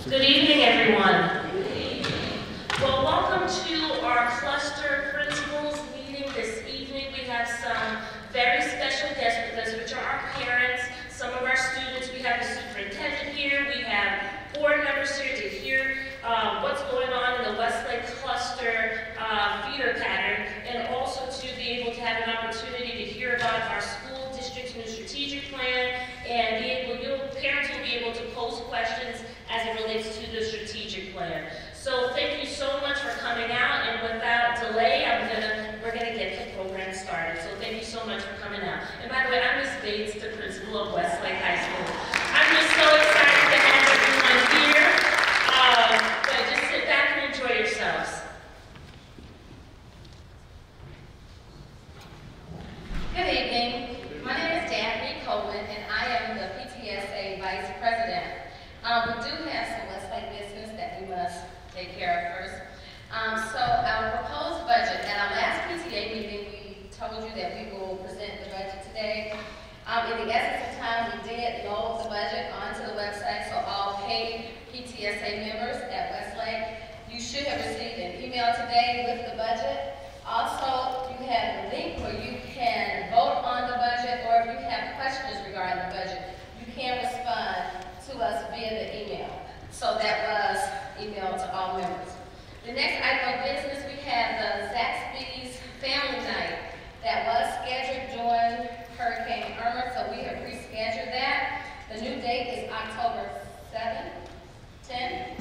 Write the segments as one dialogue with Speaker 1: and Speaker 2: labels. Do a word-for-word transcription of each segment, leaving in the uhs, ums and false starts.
Speaker 1: Good evening, everyone. Well, welcome to our cluster principals meeting this evening. We have some very special guests with us, which are our parents, some of our students. We have the superintendent here. We have board members here to hear uh, what's going on in the Westlake cluster uh, feeder pattern, and also to be able to have an opportunity to hear about our school district's new strategic plan, and be able, your parents will be able to pose questions as it relates to the strategic plan. So thank you so much for coming out, and without delay, I'm gonna, we're gonna get the program started. So thank you so much for coming out. And by the way, I'm Miz Bates, the principal of Westlake High School. I'm just so excited to have everyone here. Um, but just sit back and enjoy yourselves.
Speaker 2: Good evening. My name is Daphne Coleman, and I am the P T S A Vice President. Um, we do have some Westlake business that we must take care of first. Um, so our proposed budget, at our last P T A meeting, we told you that we will present the budget today. Um, in the essence of time, we did load the budget onto the website, so all paid P T S A members at Westlake, you should have received an email today with the budget. Also, you have the link where you can vote on the budget, or if you have questions regarding the budget, you can respond to us via the email. So that was emailed to all members. The next item of business, we have the Zaxby's Family Night that was scheduled during Hurricane Irma, so we have rescheduled that. The new date is October seventh, ten,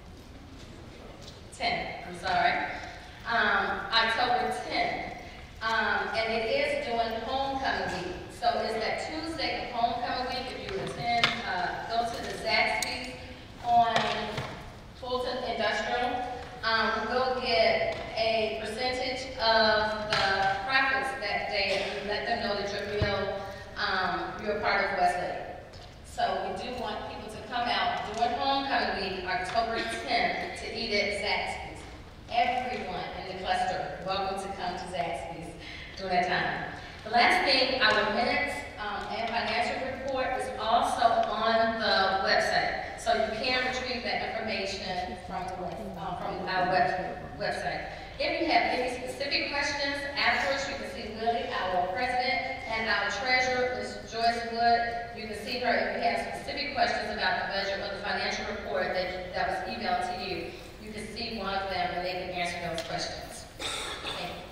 Speaker 2: ten, I'm sorry, um, October tenth. Um, and it is during homecoming week. So it's that Tuesday of homecoming week. If you attend, uh, go to the Zaxby's on Fulton Industrial. Um, we'll get a percentage of the profits that day and let them know that you're real, um, you're a part of Westlake. So we do want people to come out during homecoming week, October tenth, to eat at Zaxby's. Everyone in the cluster, welcome to come to Zaxby's during that time. The last thing, our minutes um, and financial report is also on the website. So you can retrieve that information from, the web, uh, from our web, website. If you have any specific questions afterwards, you can see Willie, our president, and our treasurer, Miz Joyce Wood. You can see her if you have specific questions about the budget or the financial report that, that was emailed to you. You can see one of them and they can answer those questions. Thank you.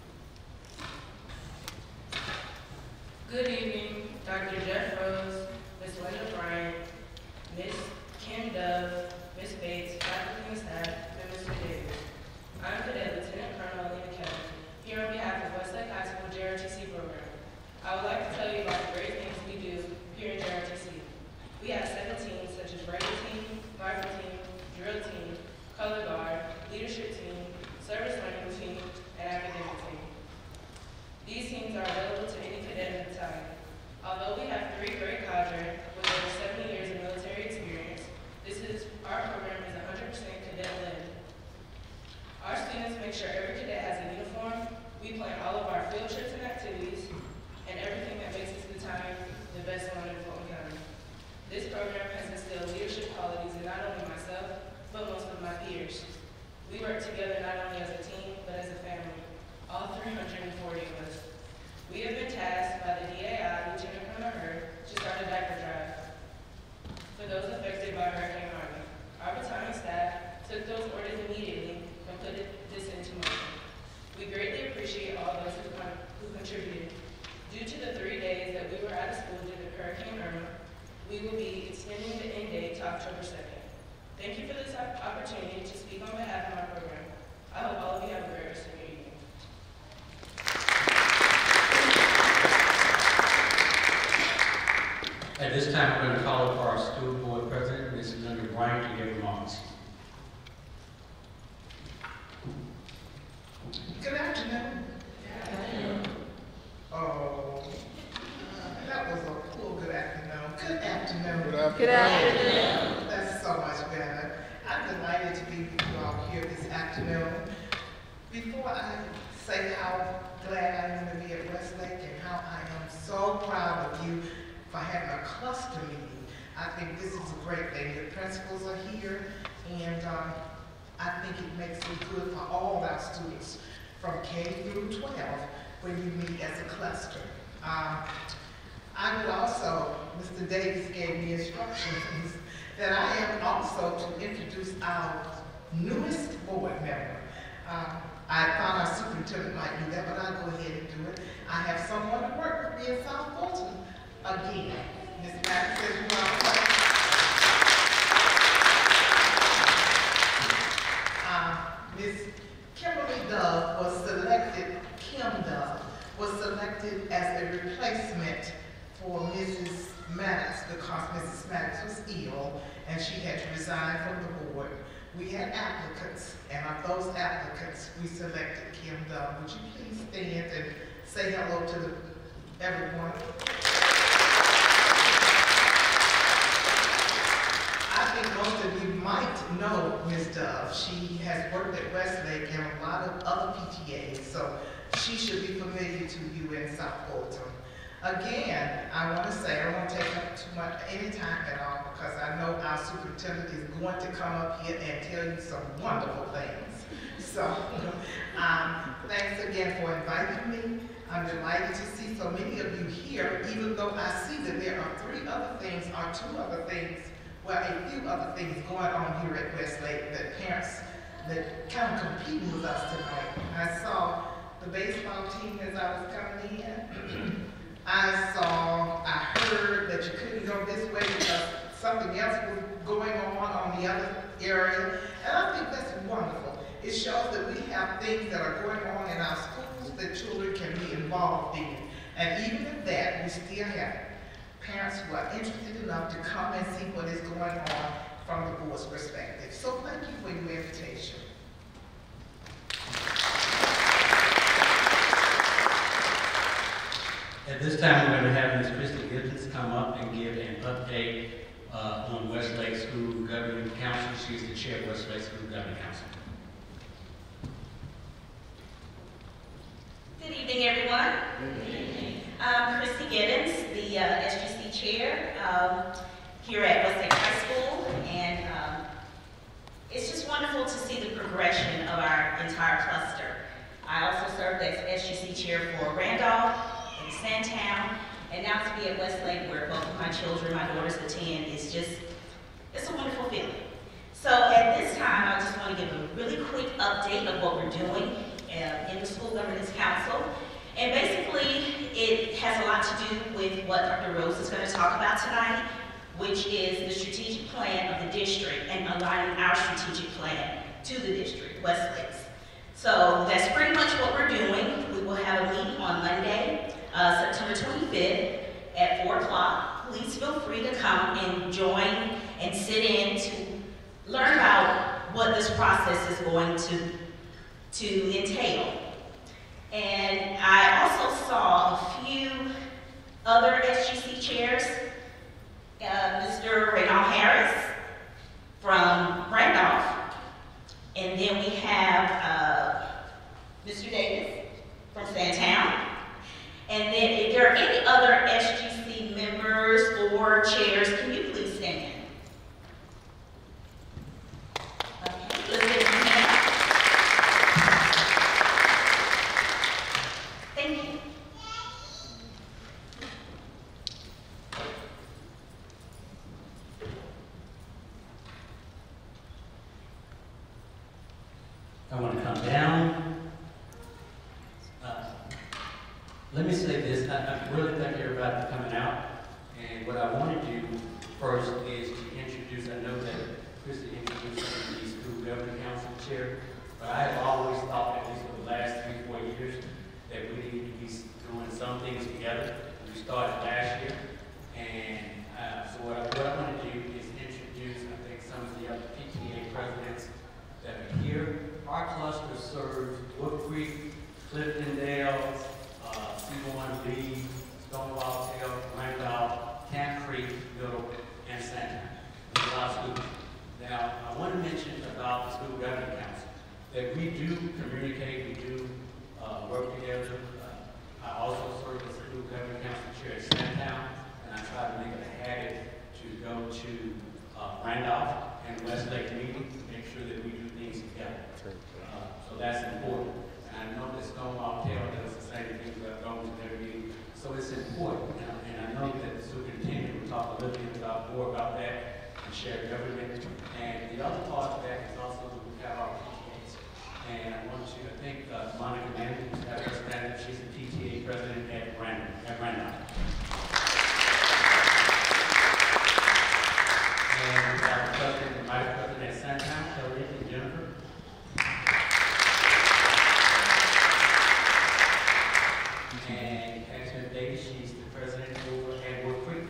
Speaker 3: Good evening, Doctor Jeff Rose, Miz Linda Bryant, Miz Kim Dove, Miz Bates, faculty and staff, and Mister Davis. I'm Cadet Lieutenant Colonel Alina Kelly, here on behalf of Westlake High School J R T C program. I would like to tell you about the great things we do here in J R T C. We have seven teams such as Regular Team, Rifle Team, Drill Team, Color Guard, Leadership Team, Service Learning Team, and Academic Team. These teams are available to any cadet at a time. Although we have three great cadre with over seventy years of military experience, this is, our program is one hundred percent cadet-led. Our students make sure every cadet has a uniform. We plan all of our field trips and activities, and everything that makes us the time the best one in Fulton County. This program has instilled leadership qualities in not only myself, but most of my peers. We work together not only as a team, but as a family, all three hundred forty of us. We have been tasked by the D A I, Lieutenant Colonel Hurd, to start a diaper drive for those affected by Hurricane Irma. Our battalion staff took those orders immediately and put it, this into motion. We greatly appreciate all those who, con who contributed. Due to the three days that we were out of school due to Hurricane Irma, we will be extending the end date to October second. Thank you for this opportunity to speak on behalf of my program. I hope all of you have a great rest of your evening.
Speaker 4: At this time, we're going to call for our school board president, Miz Linda Bryant, to give remarks.
Speaker 5: Good afternoon. Good afternoon. Oh, uh, that was a cool good afternoon. Good afternoon. Good afternoon.
Speaker 2: Good afternoon.
Speaker 5: That's so much better. I'm delighted to be with you all here this afternoon. Before I say how glad I am to be at Westlake and how I am so proud of you for having a cluster meeting, I think this is a great thing. The principals are here, and um, I think it makes it good for all our students from K through twelve when you meet as a cluster. Um, I would also, Mister Davis gave me instructions that I am also to introduce our newest board member. Um, I thought our superintendent might do that, but I'll go ahead and do it. I have someone to work with me in South Fulton again. Miz Madden says you are welcome. Uh, Miz Kimberly Dove was selected, Kim Dove, was selected as a replacement for Missus Maddox because Missus Maddox was ill and she had to resign from the board. We had applicants, and of those applicants, we selected Kim Dove. Would you please stand and say hello to the, everyone? I think most of you might know Miz Dove. She has worked at Westlake and a lot of other P T As, so she should be familiar to you in South Fulton. Again, I want to say, I don't want to take up too much, any time at all, because I know our superintendent is going to come up here and tell you some wonderful things. So, um, thanks again for inviting me. I'm delighted to see so many of you here, even though I see that there are three other things, or two other things, well, a few other things going on here at Westlake that parents that kind of competing with us tonight. I saw the baseball team as I was coming in. I saw, I heard that you couldn't go this way because something else was going on on the other area. And I think that's wonderful. It shows that we have things that are going on in our schools that children can be involved in. And even at that, we still have parents who are interested enough to come and see what is going on from the board's perspective. So thank you for your invitation.
Speaker 4: At this time, we're going to have Miz Christy Gibbons come up and give an update uh, on Westlake School Governing Council. She's the chair of Westlake School Governing Council.
Speaker 6: Good evening, everyone. Good evening. I'm Christy Gibbons, the uh, S G C chair um, here at Westlake High School, and um, it's just wonderful to see the progression of our entire cluster. I also served as S G C chair for Randolph, Sandtown, and now to be at Westlake, where both of my children, my daughters attend, is just, it's a wonderful feeling. So at this time, I just want to give a really quick update of what we're doing uh, in the School Governance Council. And basically, it has a lot to do with what Doctor Rose is going to talk about tonight, which is the strategic plan of the district and aligning our strategic plan to the district, Westlake's. So that's pretty much what we're doing. We will have a meeting on Monday, Uh, September twenty-fifth at four o'clock. Please feel free to come and join and sit in to learn about what this process is going to, to entail. And I also saw a few other S G C chairs, uh, Mister Raynaud Harris from Randolph, and then we have uh, Mister Davis from Sandtown. And then if there are any other S G C members or chairs, can you please stand? Okay, let's get your hand up. Thank you.
Speaker 4: I want to come down. Uh, let me say this. I, I really thank everybody for coming out. And what I want to do first is to introduce, I know that Christy introduced the School Governing Council chair, but I have always thought, at least for the last three, four years, that we need to be doing some things together. We started last year. And uh, so what I, what I want to do is introduce, I think, some of the other P T A presidents that are here. Our cluster serves Wood Creek, Cliftondale, uh, C one B, Stonewall Tail, Randolph, Camp Creek, Middle, and Sandtown. There's a lot of schools. Now, I want to mention about the School Governing Council that we do communicate, we do uh, work together. Uh, I also serve as School Governing Council chair at Sandtown, and I try to make it a habit to go to uh, Randolph and Westlake meeting to make sure that we do things together. Uh, so that's important. And I know that Stonewall Taylor does the same thing about going to their meeting. So it's important. And, and I know that the superintendent will talk a little bit about, more about that and share government. And the other part of that is also that we have our P T As. And I want to, I think uh, Monica Manning, who's got her stand up, she's the P T A president at Randolph. At Randolph. And we've got the president and vice president at Sandtown, Kelly and Jennifer. And Catherine Davis, she's the president over at Wood Creek.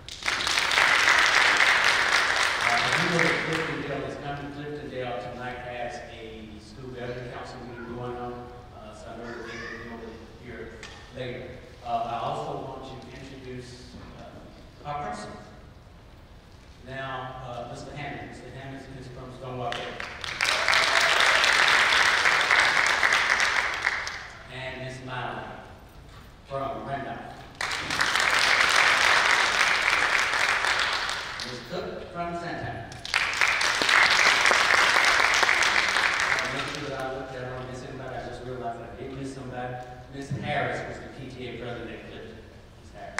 Speaker 4: Uh, you know that Cliftondale is coming. Cliftondale tonight has a school government council meeting going on, uh, so I know that they will be over here later. Uh, I also want to introduce uh, our principal. Now, uh, Mister Hammond. Mister Hammond is from Stonewall Bay. And Miss Miley from Randolph. Miss Cook from Santana. I make sure that I looked at her, I don't miss anybody. I just realized I did miss somebody. Miss Harris was the P T A president at Clifton. Miss Harris.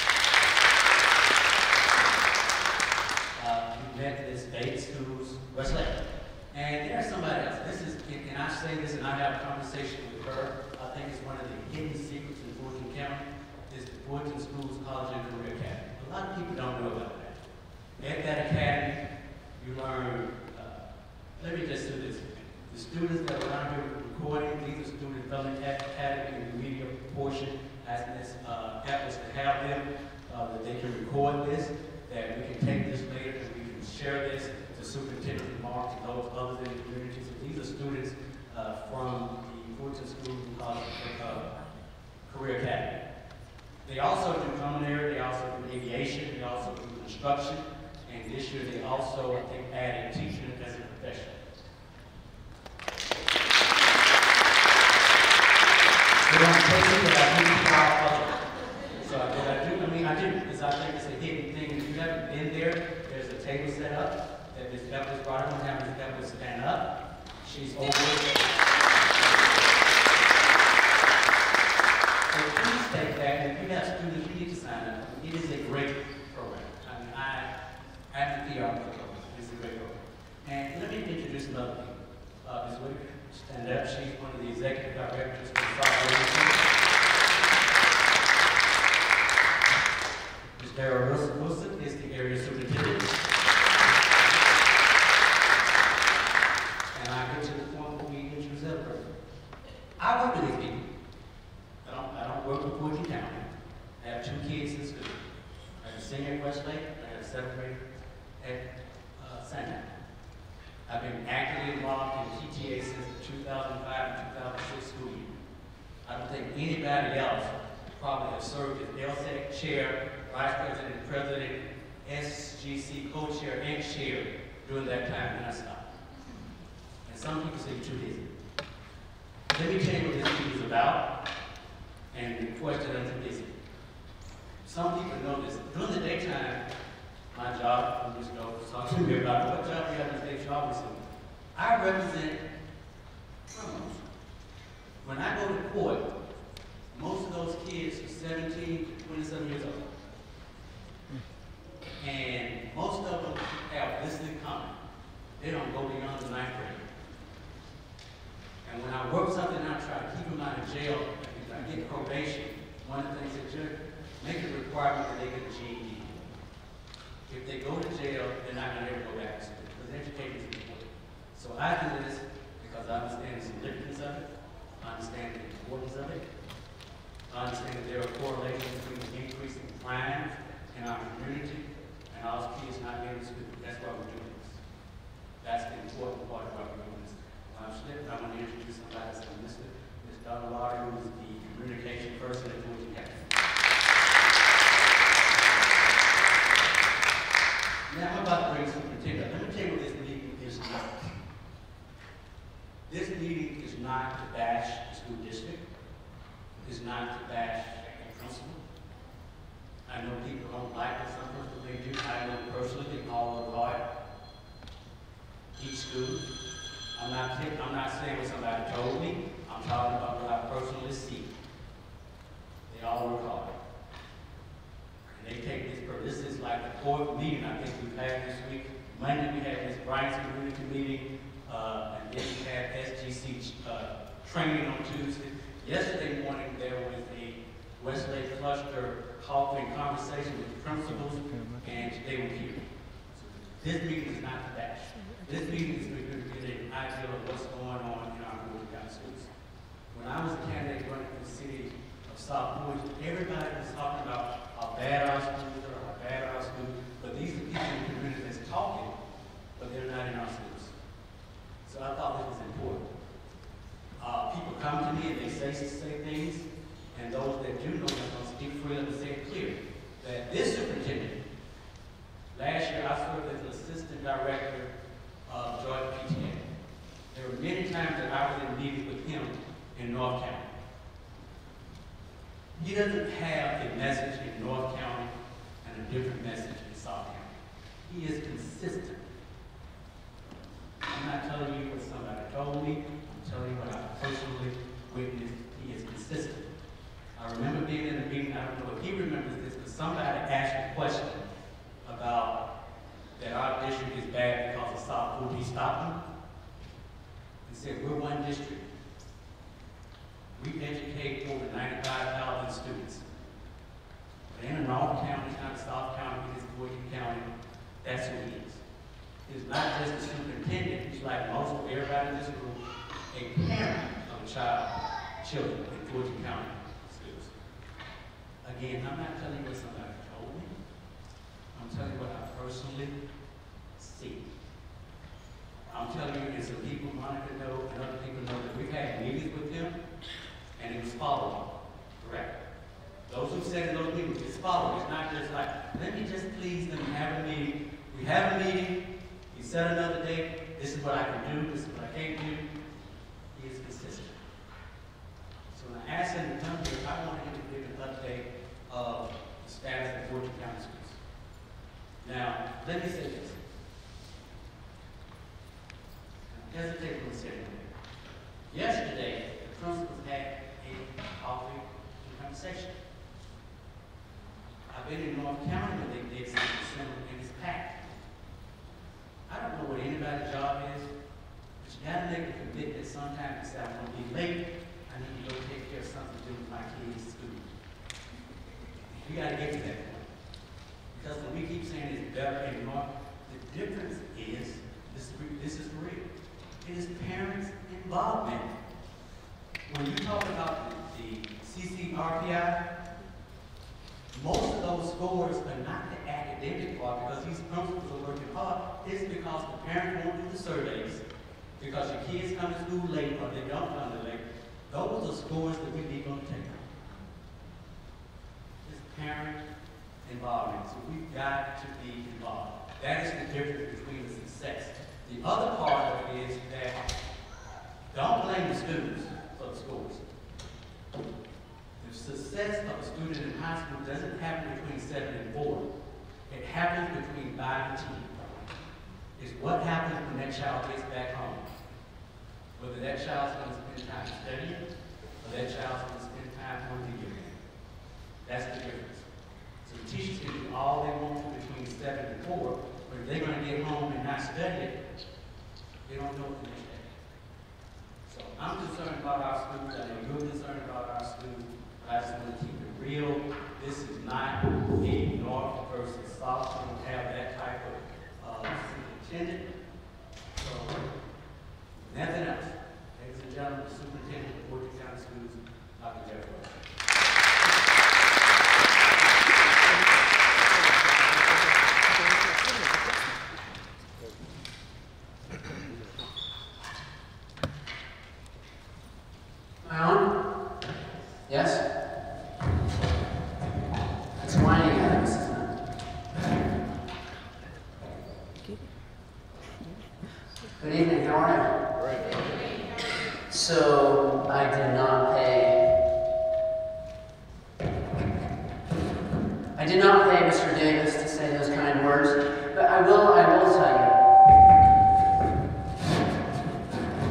Speaker 4: Uh, we met Miss Bates, who's Westlake. And there's somebody else. This is, and I say this and I have a conversation with her. I think it's one of the hidden secrets in Fulton County, is the Fulton Schools College and Career Academy. A lot of people don't know about that. At that academy, you learn, uh, let me just do this. The students that are around here recording, these are students from the academy in the media portion, asking this uh, efforts to have them, uh, that they can record this, that we can take this later and we can share this to Superintendent Marks and those others in the community. So these are students uh, from the Fulton Schools College uh, Career Academy. They also do culinary, they also do aviation, they also do construction, and this year they also, I think, added teaching as a profession. They don't take it, but I do keep our culture. So what I do, I mean, I do, is I think it's a hidden thing. If you haven't been there, there's a table set up that Miz Pepper's brought on, have Miz Pepper stand up. She's over it. So please take that, and if you have students, you need to sign up. It is a great program. I mean, I, I have to be on the program. It's a great program. And let me introduce another people. Uh, Miz Whitaker, stand up. She's one of the executive directors for the South. Miz Darrell Wilson, Wilson is the area superintendent. And I get to the point where we introduce that person. I work with these people. I don't, I don't work with Fulton County. I have two kids in school. I have a senior at Westlake, I have a seventh grader at uh, Santa. I've been actively involved in P T A since the two thousand five and two thousand six school year. I don't think anybody else probably has served as L S E C chair, vice president, president, S G C co-chair, and chair during that time, and I stopped. And some people say you're too busy. Let me tell you what this meeting is about, and the question I'm too busy. Some people know this. During the daytime, my job, I'm just going to talk to me about what job you have in the state job recently. I represent criminals. When I go to court, most of those kids are seventeen to twenty-seven years old. And most of them have listening comment. They don't go beyond the ninth grade. And when I work something out, try to keep them out of jail, if I get probation, one of the things that you make a requirement that they get a G E D. If they go to jail, they're not going to ever go back to school, because education is important. So I do this because I understand the significance of it, I understand the importance of it, I understand that there are correlations between the increase in crime in our community and our kids not getting to school. That's why we're doing this. That's the important part of why we're doing this. I'm Schlipp, I want to introduce somebody else, Mister Miz Donna Lauder, who is the communication person at Fulton County. Now I'm about to bring superintendent. Let me tell you what this meeting is not. This meeting is not to bash the school district. It's not to bash the principal. I know people don't like it, some people they do. I know personally that I'm not, I'm not saying what somebody told me. I'm talking about what I personally see. They all work hard. And they take this, this is like the fourth meeting I think we've had this week. Monday we had Miz Bryant's community meeting, uh, and then we had S G C uh, training on Tuesday. Yesterday morning there was a Westlake cluster coffee and conversation with the principals, and they were here. So this meeting is not the bash. This meeting is going to get an idea of what's going on in our Georgia County schools. When I was a candidate running for the city of South Georgia, everybody was talking about how bad our schools are, how bad our schools, but these are people in the community that's talking, but they're not in our schools. So I thought this was important. Uh, people come to me and they say, say things, and those that do know are going to speak freely and say it clear that this superintendent, last year I served as the assistant director of Georgia P T A. There were many times that I was in meetings with him in North County. He doesn't have a message in North County and a different message in South County. He is consistent. I'm not telling you what somebody told me. I'm telling you what I personally witnessed. He is consistent. I remember being in a meeting, I don't know if he remembers this, but somebody asked a question about that our district is bad because of South Florida. He stopped him and said, we're one district. We educate over ninety-five thousand students. But in North County, it's not South County, it is Georgia County. That's who he is. He's not just a superintendent, he's like most of everybody in this group, a parent of a child, children in Georgia County schools. Again, I'm not telling you what somebody told me. I'm telling you what I personally see. I'm telling you, and some people, Monica know, and other people know that we've had meetings with him, and it was following, correct? Those who said in those meetings, it's following. It's not just like, let me just please them and have a meeting. We have a meeting, he set another date, this is what I can do, this is what I can't do. He is consistent. So when I asked him to come here, I wanted him to give an update of the status of Georgia County schools. Now, let me say this. Hesitate when sitting there. Yesterday, the principals had a coffee conversation. I've been in North County when they did something similar, and it's packed. I don't know what anybody's job is, but you gotta make a commitment sometimes to say, I'm gonna be late, I need to go take care of something to do with my kids' school. We gotta get to that point. Because when we keep saying it's better in North, the difference is, this, this is real. It is parents' involvement. When you talk about the, the C C R P I, most of those scores are not the academic part because these principals are working hard. It's because the parents won't do the surveys, because your kids come to school late or they don't come to late. Those are scores that we need on the table. It's parent involvement. So we've got to be involved. That is the difference between the success. The other part of it is that don't blame the students for the scores. The success of a student in high school doesn't happen between seven and four. It happens between five and ten. It's what happens when that child gets back home. Whether that child's going to spend time studying or that child's going to spend time on the video game. That's the difference. So the teachers can do all they want to between seven and four, but if they're going to get home and not study it, they don't know what the next day. So I'm concerned about our schools. I know you're concerned about our schools. But I just want to keep it real. This is not a North versus South. We don't have that type of uh, superintendent. So nothing else. Ladies and gentlemen, the superintendent of Georgia County Schools, Doctor Jeff Rose.
Speaker 7: Am I on? Yes? It's whining at us, isn't it? Good evening, how are you? So, I did not pay... I did not pay Mister Davis to say those kind words, but I will, I will tell you.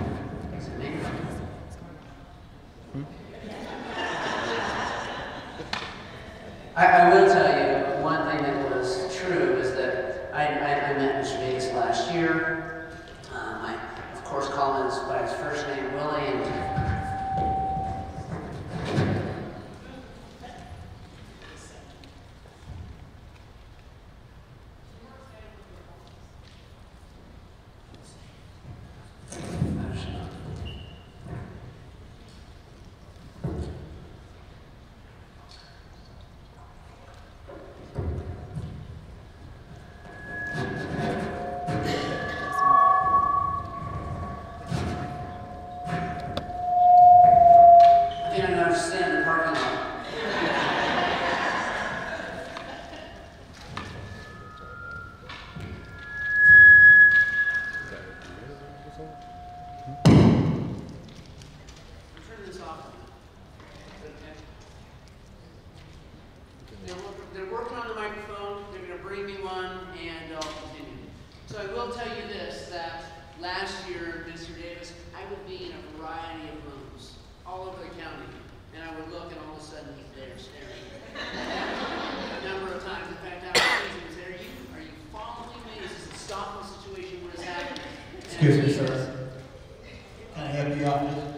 Speaker 8: Excuse me, sir. Can I help you out, please?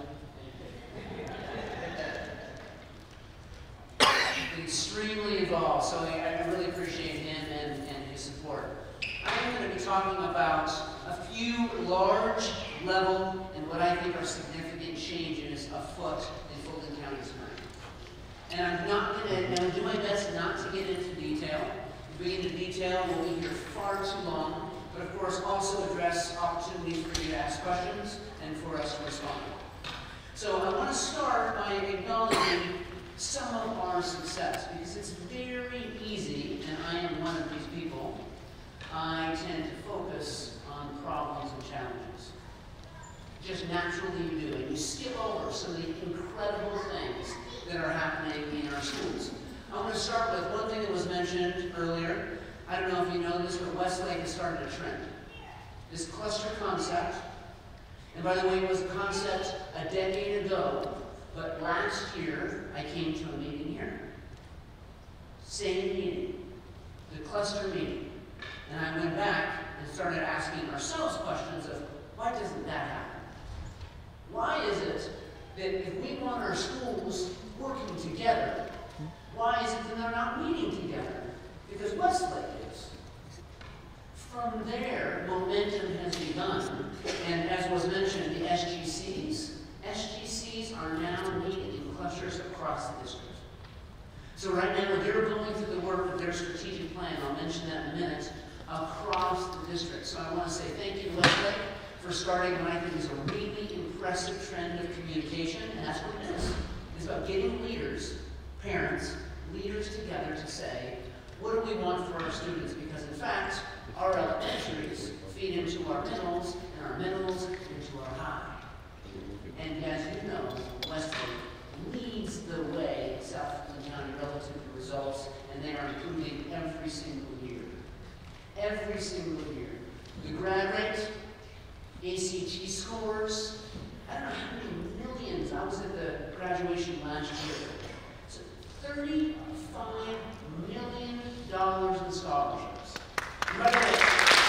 Speaker 7: Extremely involved, so I, I really appreciate him and, and his support. I am going to be talking about a few large level and what I think are significant changes afoot in Fulton County tonight. And I'm not going to, and I'll do my best not to get into detail. If we get into detail, we'll be here far too long, but of course also address opportunities for you to ask questions and for us to respond. So I want to start by acknowledging some of our success, because it's very easy, and I am one of these people, I tend to focus on problems and challenges. Just naturally you do, and you skip over some of the incredible things that are happening in our schools. I'm going to start with one thing that was mentioned earlier. I don't know if you know this, but Westlake has started a trend. This cluster concept, and by the way, it was a concept a decade ago, but last year, I came to a meeting here. Same meeting, the cluster meeting. And I went back and started asking ourselves questions of, why doesn't that happen? Why is it that if we want our schools working together, why is it that they're not meeting together? Because Westlake is. From there, momentum has begun, and as was mentioned, the S G Cs, S G Cs are now meeting in clusters across the district. So right now, they're going through the work of their strategic plan, I'll mention that in a minute, across the district. So I want to say thank you to Westlake for starting what I think is a really impressive trend of communication, and that's what it is. It's about getting leaders, parents, leaders together to say, what do we want for our students? Because in fact, our elementaries feed into our middles, and our middles into our high. And as you know, Westlake leads the way in South Fulton County relative to results, and they are improving every single year. Every single year. The grad rate, A C T scores, I don't know how many millions. I was at the graduation last year. So thirty-five million dollars in scholarships. Congratulations.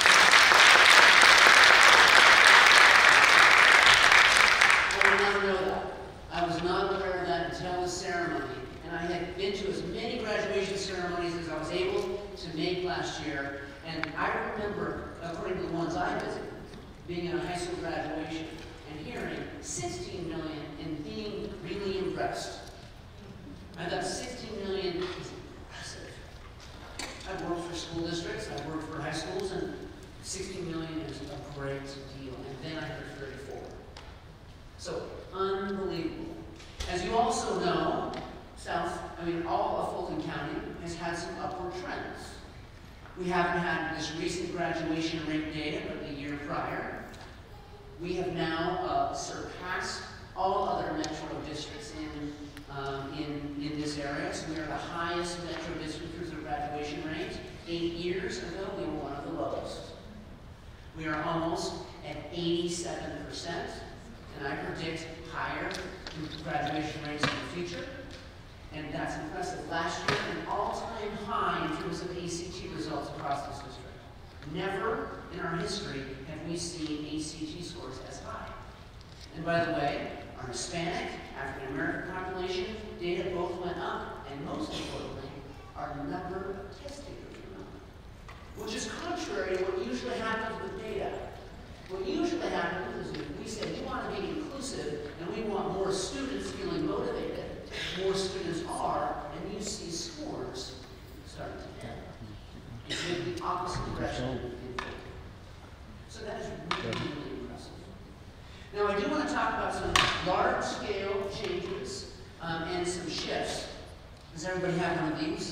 Speaker 7: I would never know that. I was not aware of that until the ceremony, and I had been to as many graduation ceremonies as I was able to make last year, and I remember, according to the ones I visited, being in a high school graduation and hearing sixteen million and being really impressed. I thought sixteen million is impressive. I've worked for school districts, I've worked for high schools, and sixteen million is a great deal, and then I heard thirty-four. So, unbelievable. As you also know, South, I mean, all of Fulton County has had some upward trends. We haven't had this recent graduation rate data, but the year prior. We have now uh, surpassed all other metro districts in, um, in, in this area. So we are the highest metro district in terms of graduation rate. Eight years ago, we were one of the lowest. We are almost at eighty-seven percent. And I predict higher graduation rates in the future, and that's impressive. Last year, an all-time high in terms of A C T results across this district. Never in our history have we seen A C T scores as high. And by the way, our Hispanic, African American population data both went up, and most importantly, our number of test takers went up, which is contrary to what usually happens with data. What usually happens is we say we want to be inclusive and we want more students feeling motivated. More students are, and you see scores starting to dip. It's in the opposite direction. So that is really, really impressive. Now I do want to talk about some large-scale changes um, and some shifts. Does everybody have one of these?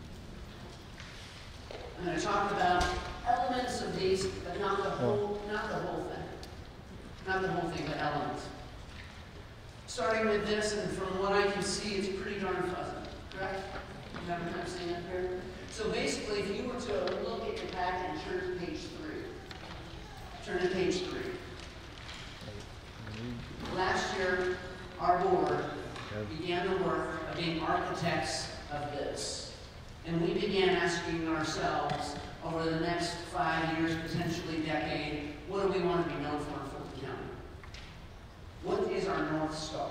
Speaker 7: I'm going to talk about elements of these, but not the whole, not the whole thing. Not the whole thing, but elements. Starting with this, and from what I can see, it's pretty darn fuzzy, correct? You have what I'm saying up here? So basically, if you were to look at your packet and turn to page three, turn to page three. Last year, our board began the work of being architects of this. And we began asking ourselves, over the next five years, potentially decade, what do we want to be known for in Fulton County? What is our North Star?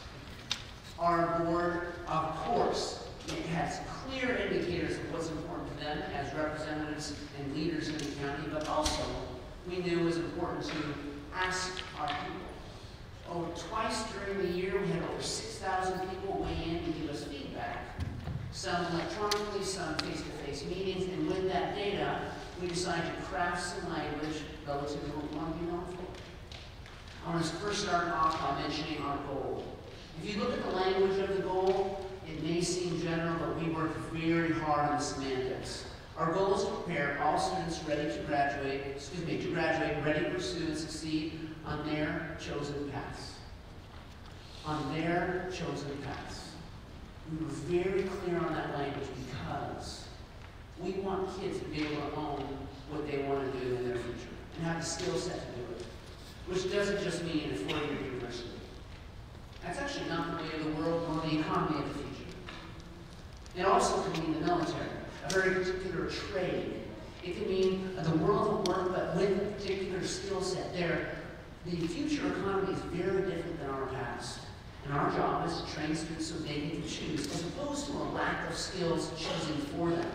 Speaker 7: Our board, of course, it has clear indicators of what's important to them as representatives and leaders in the county, but also we knew it was important to ask our people. Oh, twice during the year, we had over six thousand people weigh in and give us feedback. Some electronically, some face-to-face meetings, and with that data, we decided to craft some language relative to what we want to be known for. I want to first start off by mentioning our goal. If you look at the language of the goal, it may seem general, but we worked very hard on the semantics. Our goal is to prepare all students ready to graduate, excuse me, to graduate, ready to pursue and succeed on their chosen paths. On their chosen paths. We were very clear on that language because we want kids to be able to own what they want to do in their future and have the skill set to do it, which doesn't just mean a four-year university. That's actually not the way of the world nor the economy of the future. It also can mean the military, a very particular trade. It can mean the world of work, but with a particular skill set. There, the future economy is very different than our past. And our job is to train students so they can choose, as opposed to a lack of skills choosing for them.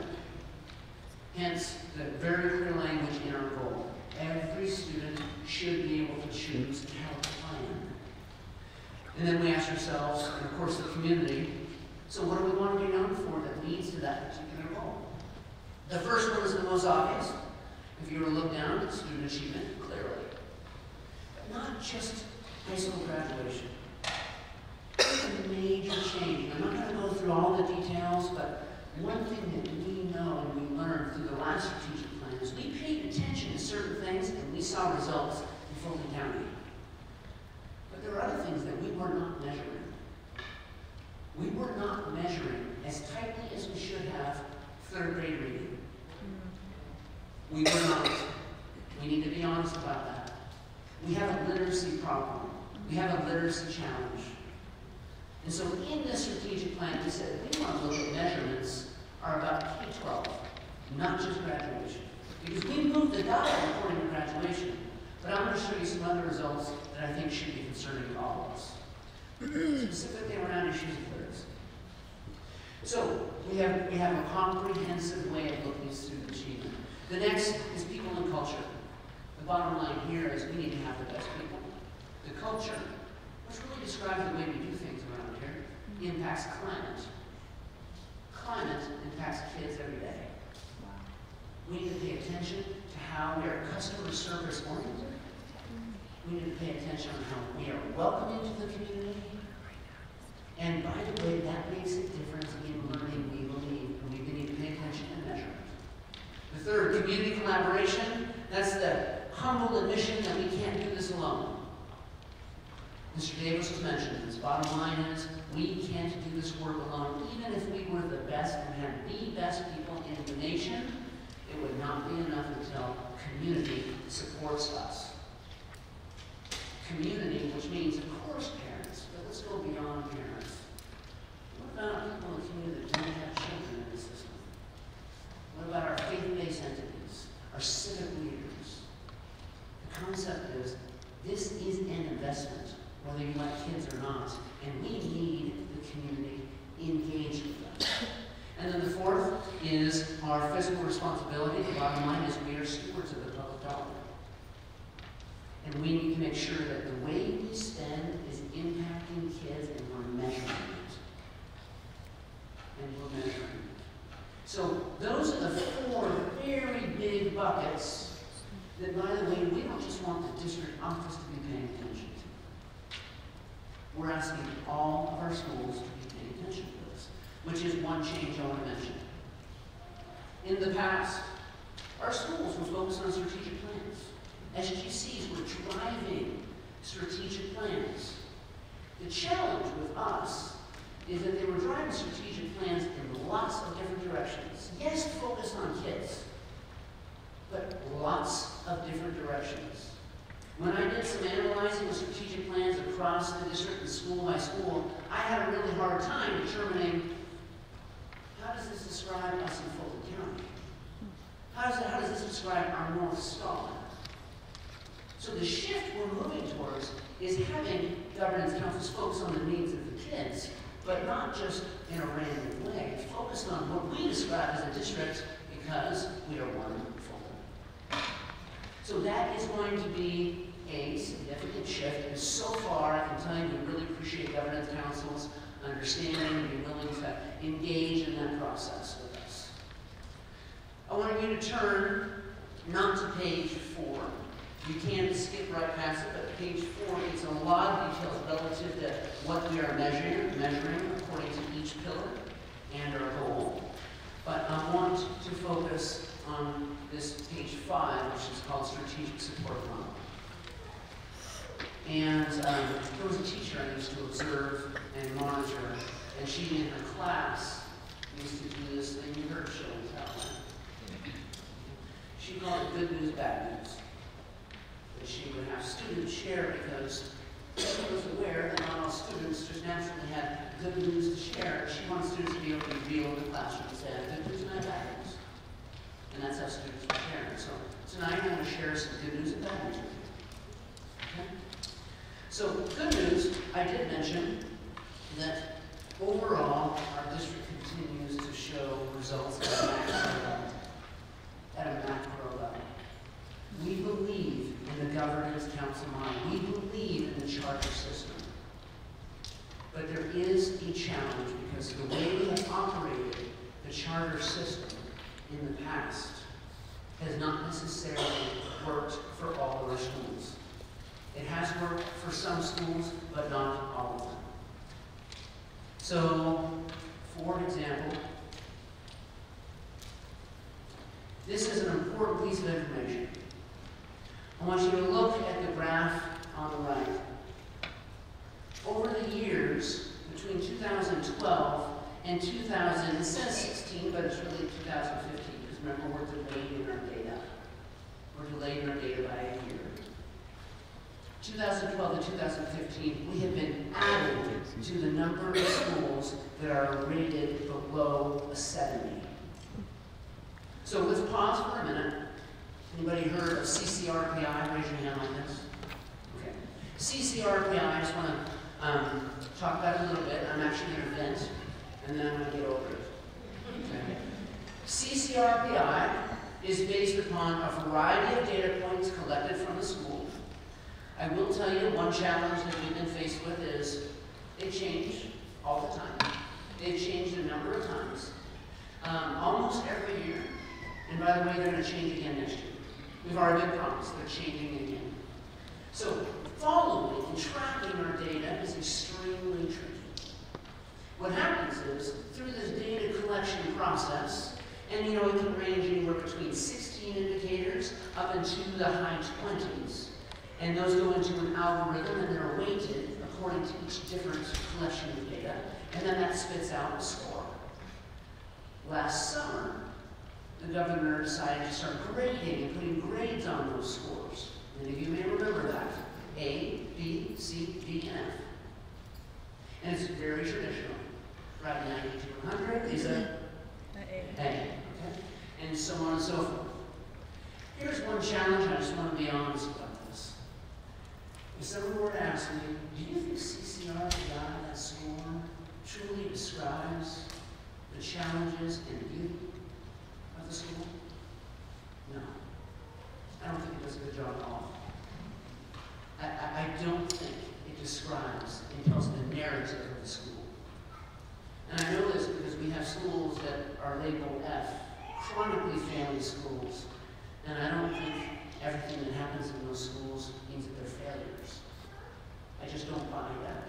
Speaker 7: Hence, the very clear language in our goal. Every student should be able to choose and have a plan. And then we ask ourselves, and of course the community, so what do we want to be known for that leads to that particular goal? The first one is the most obvious. If you were to look down at student achievement, clearly. But not just high school graduation. It's a major change. I'm not going to go through all the details, but one thing that we know and we learned through the last strategic plan is we paid attention to certain things and we saw results in Fulton County. But there are other things that we were not measuring. We were not measuring as tightly as we should have third grade reading. We were not. We need to be honest about that. We have a literacy problem. We have a literacy challenge. And so in this strategic plan, we said we want to look at measurements are about K twelve, not just graduation. Because we moved the dial according to graduation. But I'm going to show you some other results that I think should be concerning to all of us. Specifically around issues of literacy. So we have, we have a comprehensive way of looking at student achievement. The next is people and culture. The bottom line here is we need to have the best people. The culture, which really describes the way we do things around here, impacts climate. Climate impacts kids every day. We need to pay attention to how we are customer service oriented. We need to pay attention on how we are welcoming to the community. And by the way, that makes a difference in learning, we believe, and we need to pay attention and measure it. The third, community collaboration. That's the humble admission that we can't do this alone. Mister Davis was mentioned. His bottom line is, we can't do this work alone. Even if we were the best and had the best people in the nation, it would not be enough until community supports us. Community, which means, of course, parents, but let's go beyond parents. What about people in the community that don't have children in the system? What about our faith-based entities, our civic leaders? The concept is, this is an investment, whether you like kids or not, and we need the community engaged with them. And then the fourth is our fiscal responsibility. The bottom line is we are stewards of the public dollar. And we need to make sure that the way we spend is impacting kids and we're measuring it. And we're measuring it. So those are the four very big buckets that, by the way, we don't just want the district office to be paying attention to. We're asking all of our schools to be paying attention to this, which is one change I want to mention. In the past, our schools were focused on strategic plans. S G Cs were driving strategic plans. The challenge with us is that they were driving strategic plans in lots of different directions. Yes, focused on kids, but lots of different directions. When I did some analyzing of strategic plans across the district and school by school, I had a really hard time determining how does this describe us in Fulton County? How does, it, how does this describe our North Star? So the shift we're moving towards is having governance councils focus on the needs of the kids, but not just in a random way. It's focused on what we describe as a district because we are one full. So that is going to be a significant shift, and so far I can tell you we really appreciate governance councils understanding and being willing to engage in that process with us. I want you to turn not to page four. You can skip right past it, but page four gives a lot of details relative to what we are measuring, measuring according to each pillar and our goal. But I want to focus on this page five, which is called Strategic Support Model. And um, there was a teacher I used to observe and monitor, and she in her class used to do this thing you heard show and tell. She called it good news, bad news. That she would have students share because she was aware that not all students just naturally had good news to share. She wanted students to be able to reveal in the classroom and say, good news and bad news. And that's how students were sharing. So tonight I'm going to share some good news and bad news with you. Okay? So good news, I did mention that overall our district continues to show results at a macro level. At a macro level. We believe in the governance council model. We believe in the charter system. But there is a challenge because the way we have operated the charter system in the past has not necessarily worked for all of our schools. It has worked for some schools, but not all of them. So, for example, this is an important piece of information. I want you to look at the graph on the right. Over the years, between two thousand twelve and two thousand, it says sixteen, but it's really two thousand fifteen, because remember, we're delayed in our data. We're delayed in our data by a year. two thousand twelve to two thousand fifteen, we have been adding to the number of schools that are rated below a seventy. So let's pause for a minute. Anybody heard of C C R P I? Raise your hand on this. Okay. C C R P I, I just want to um, talk about it a little bit. I'm actually going to vent, and then I'm going to get over it. Okay. C C R P I is based upon a variety of data points collected from the school. I will tell you one challenge that we've been faced with is they change all the time. They've changed a number of times, um, almost every year. And by the way, they're going to change again next year. We've already been promised they're changing again. So following and tracking our data is extremely tricky. What happens is, through this data collection process, and you know, it can range anywhere between sixteen indicators up into the high twenties. And those go into an algorithm and they're weighted according to each different collection of data. And then that spits out a score. Last summer, the governor decided to start grading and putting grades on those scores. Many of you may remember that. A, B, C, D, and F. And it's very traditional. Right, ninety to one hundred is a A. Okay? And so on and so forth. Here's one challenge, I just want to be honest about this. If someone were to ask me, do you think C C R P I, that score, truly describes the challenges and beauty of the school? No. I don't think it does a good job at all. I, I, I don't think it describes and tells the narrative of the school. And I know this because we have schools that are labeled F, chronically failing schools. And I don't think everything that happens in those schools means that they're failures. I just don't buy that.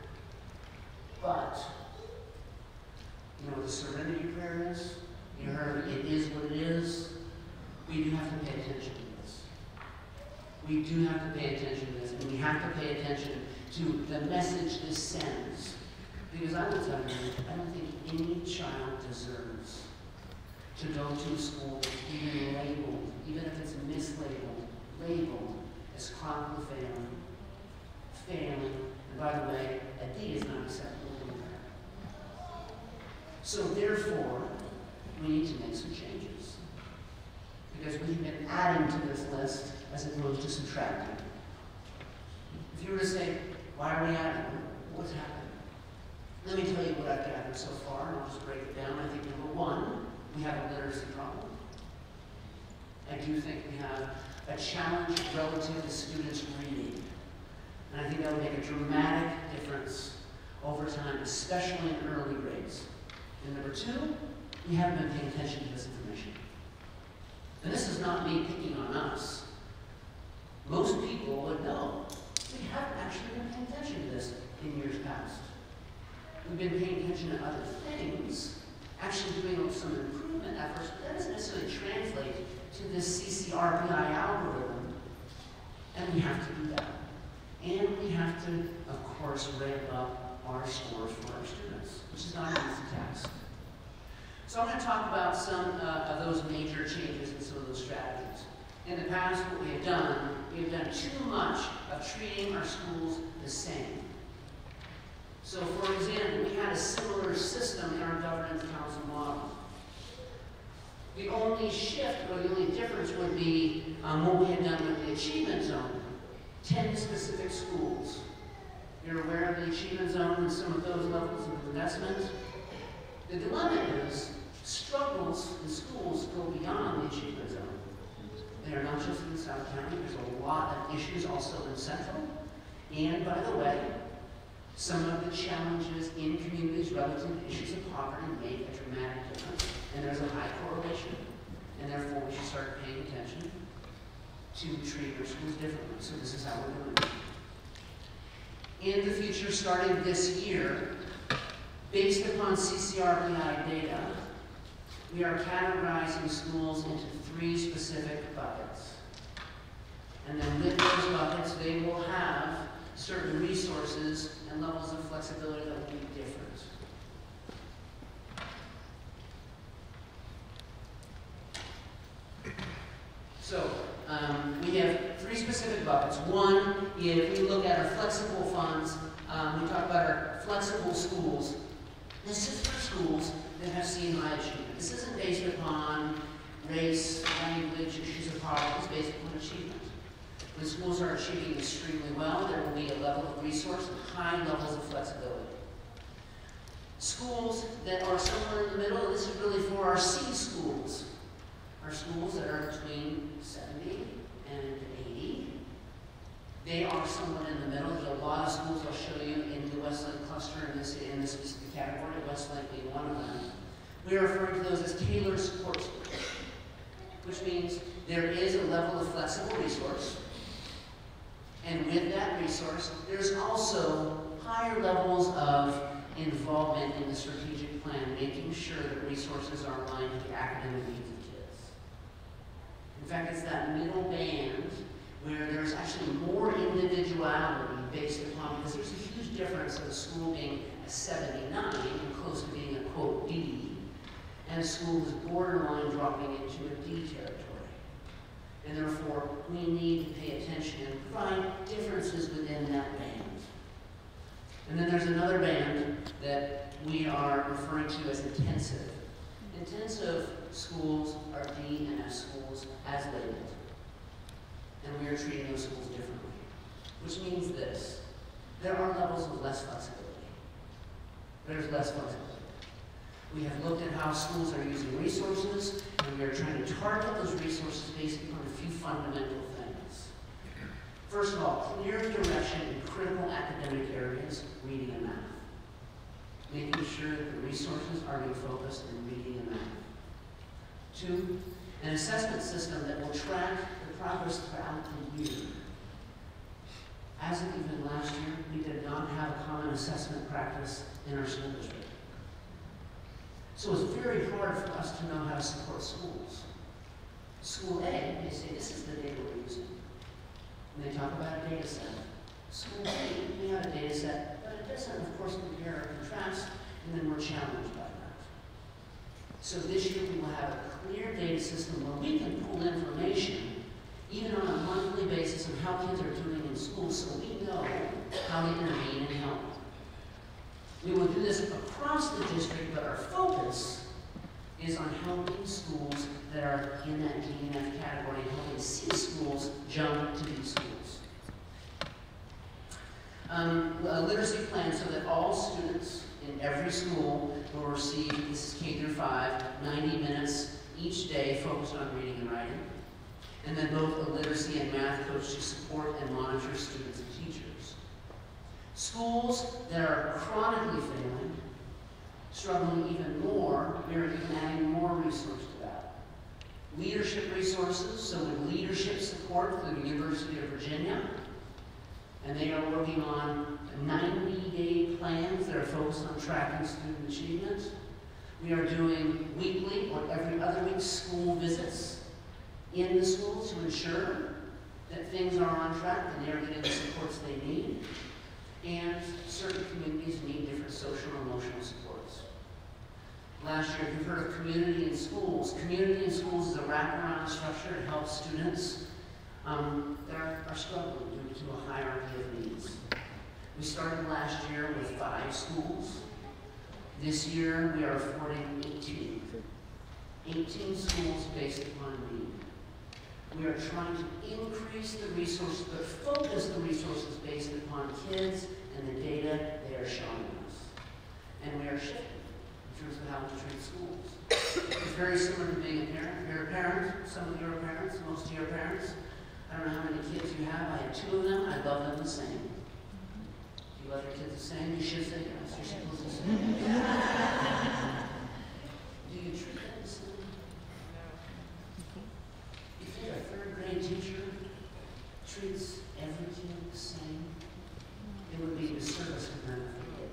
Speaker 7: But, you know what the serenity prayer is? You heard it is what it is. We do have to pay attention to this. We do have to pay attention to this, and we have to pay attention to the message this sends. Because I will tell you, I don't think any child deserves to go to a school even labeled, even if it's mislabeled, labeled as chronically failing, failing, and by the way, a D is not acceptable anywhere. So therefore, we need to make some changes. Because we've been adding to this list as opposed to subtracting. If you were to say, why are we adding? What's happened? Let me tell you what I've gathered so far, and I'll just break it down. I think number one, we have a literacy problem. I do think we have a challenge relative to students reading. And I think that would make a dramatic difference over time, especially in early grades. And number two, we haven't been paying attention to this information. And this is not me picking on us. Most people would know we haven't actually been paying attention to this in years past. We've been paying attention to other things, actually doing some improvement efforts, but that doesn't necessarily translate to this C C R P I algorithm. And we have to do that. And we have to, of course, ramp up our scores for our students, which is not an easy task. So I'm going to talk about some uh, of those major changes and some of those strategies. In the past, what we have done, we have done too much of treating our schools the same. So, for example, we had a similar system in our governance council model. The only shift, or the only difference would be um, what we had done with the achievement zone. ten specific schools. You're aware of the achievement zone and some of those levels of investment. The dilemma is, struggles in schools go beyond the achievement zone. They are not just in South County, there's a lot of issues also in Central. And by the way, some of the challenges in communities relative to issues of poverty make a dramatic difference. And there's a high correlation. And therefore we should start paying attention to treat our schools differently. So this is how we're doing it. In the future, starting this year, based upon C C R P I data, we are categorizing schools into three specific buckets. And then with those buckets, they will have certain resources and levels of flexibility that will be different. So, um, we have three specific buckets. One, if we look at our flexible funds, um, we talk about our flexible schools. This is for schools that have seen high achievement. This isn't based upon race, language, issues of poverty. It's based upon achievement. When schools are achieving extremely well, there will be a level of resource and high levels of flexibility. Schools that are somewhere in the middle, and this is really for our C schools. Our schools that are between seventy and eighty. They are somewhat in the middle. There's a lot of schools I'll show you in the Westlake cluster in this, in this specific category, Westlake being one of them. We are referring to those as tailored support schools, which means there is a level of flexible resource. And with that resource, there's also higher levels of involvement in the strategic plan, making sure that resources are aligned to the academic needs of kids. In fact, it's that middle band where there's actually more individuality based upon, because there's a huge difference of a school being a seventy-nine and close to being a quote D, and a school is borderline dropping into a D territory. And therefore, we need to pay attention and provide differences within that band. And then there's another band that we are referring to as intensive. Intensive schools are D and F schools as labeled. And we are treating those schools differently. Which means this, there are levels of less flexibility. There's less flexibility. We have looked at how schools are using resources, and we are trying to target those resources based upon a few fundamental things. First of all, clear direction in critical academic areas, reading and math. Making sure that the resources are being focused in reading and math. Two, an assessment system that will track the progress throughout the year. As of even last year, we did not have a common assessment practice in our school district. So it's very hard for us to know how to support schools. School A may say, this is the data we're using. And they talk about a data set. School B may have a data set, but it doesn't, of course, compare or contrast, and then we're challenged by that. So this year we will have a clear data system where we can pull information, even on a monthly basis, of how kids are doing in school, so we know how to intervene and help. We will do this across the district, but our focus is on helping schools that are in that D and F category. and every school will receive, this is K through five, ninety minutes each day focused on reading and writing. And then both a literacy and math coach to support and monitor students and teachers. Schools that are chronically failing, struggling even more, we are even adding more resources to that. Leadership resources, so with leadership support through the University of Virginia, and they are working on ninety-day plans that are focused on tracking student achievement. We are doing weekly or every other week school visits in the schools to ensure that things are on track and they are getting the supports they need. And certain communities need different social and emotional supports. Last year, you've heard of community in schools. Community in schools is a wraparound structure to help students um, that are, are struggling due to a hierarchy of needs. We started last year with five schools. This year, we are affording eighteen. eighteen schools based upon need. We are trying to increase the resources, but focus the resources based upon kids and the data they are showing us. And we are shifting in terms of how to treat schools. It's very similar to being a parent. If you're a parent, some of you are parents, most of you are parents. I don't know how many kids you have. I have two of them. I love them the same. Do you love your kids the same? You should say yes. You're supposed to say yes. Do you treat them the same? If you're a third grade teacher treats every kid the same, it would be a disservice to them if they did.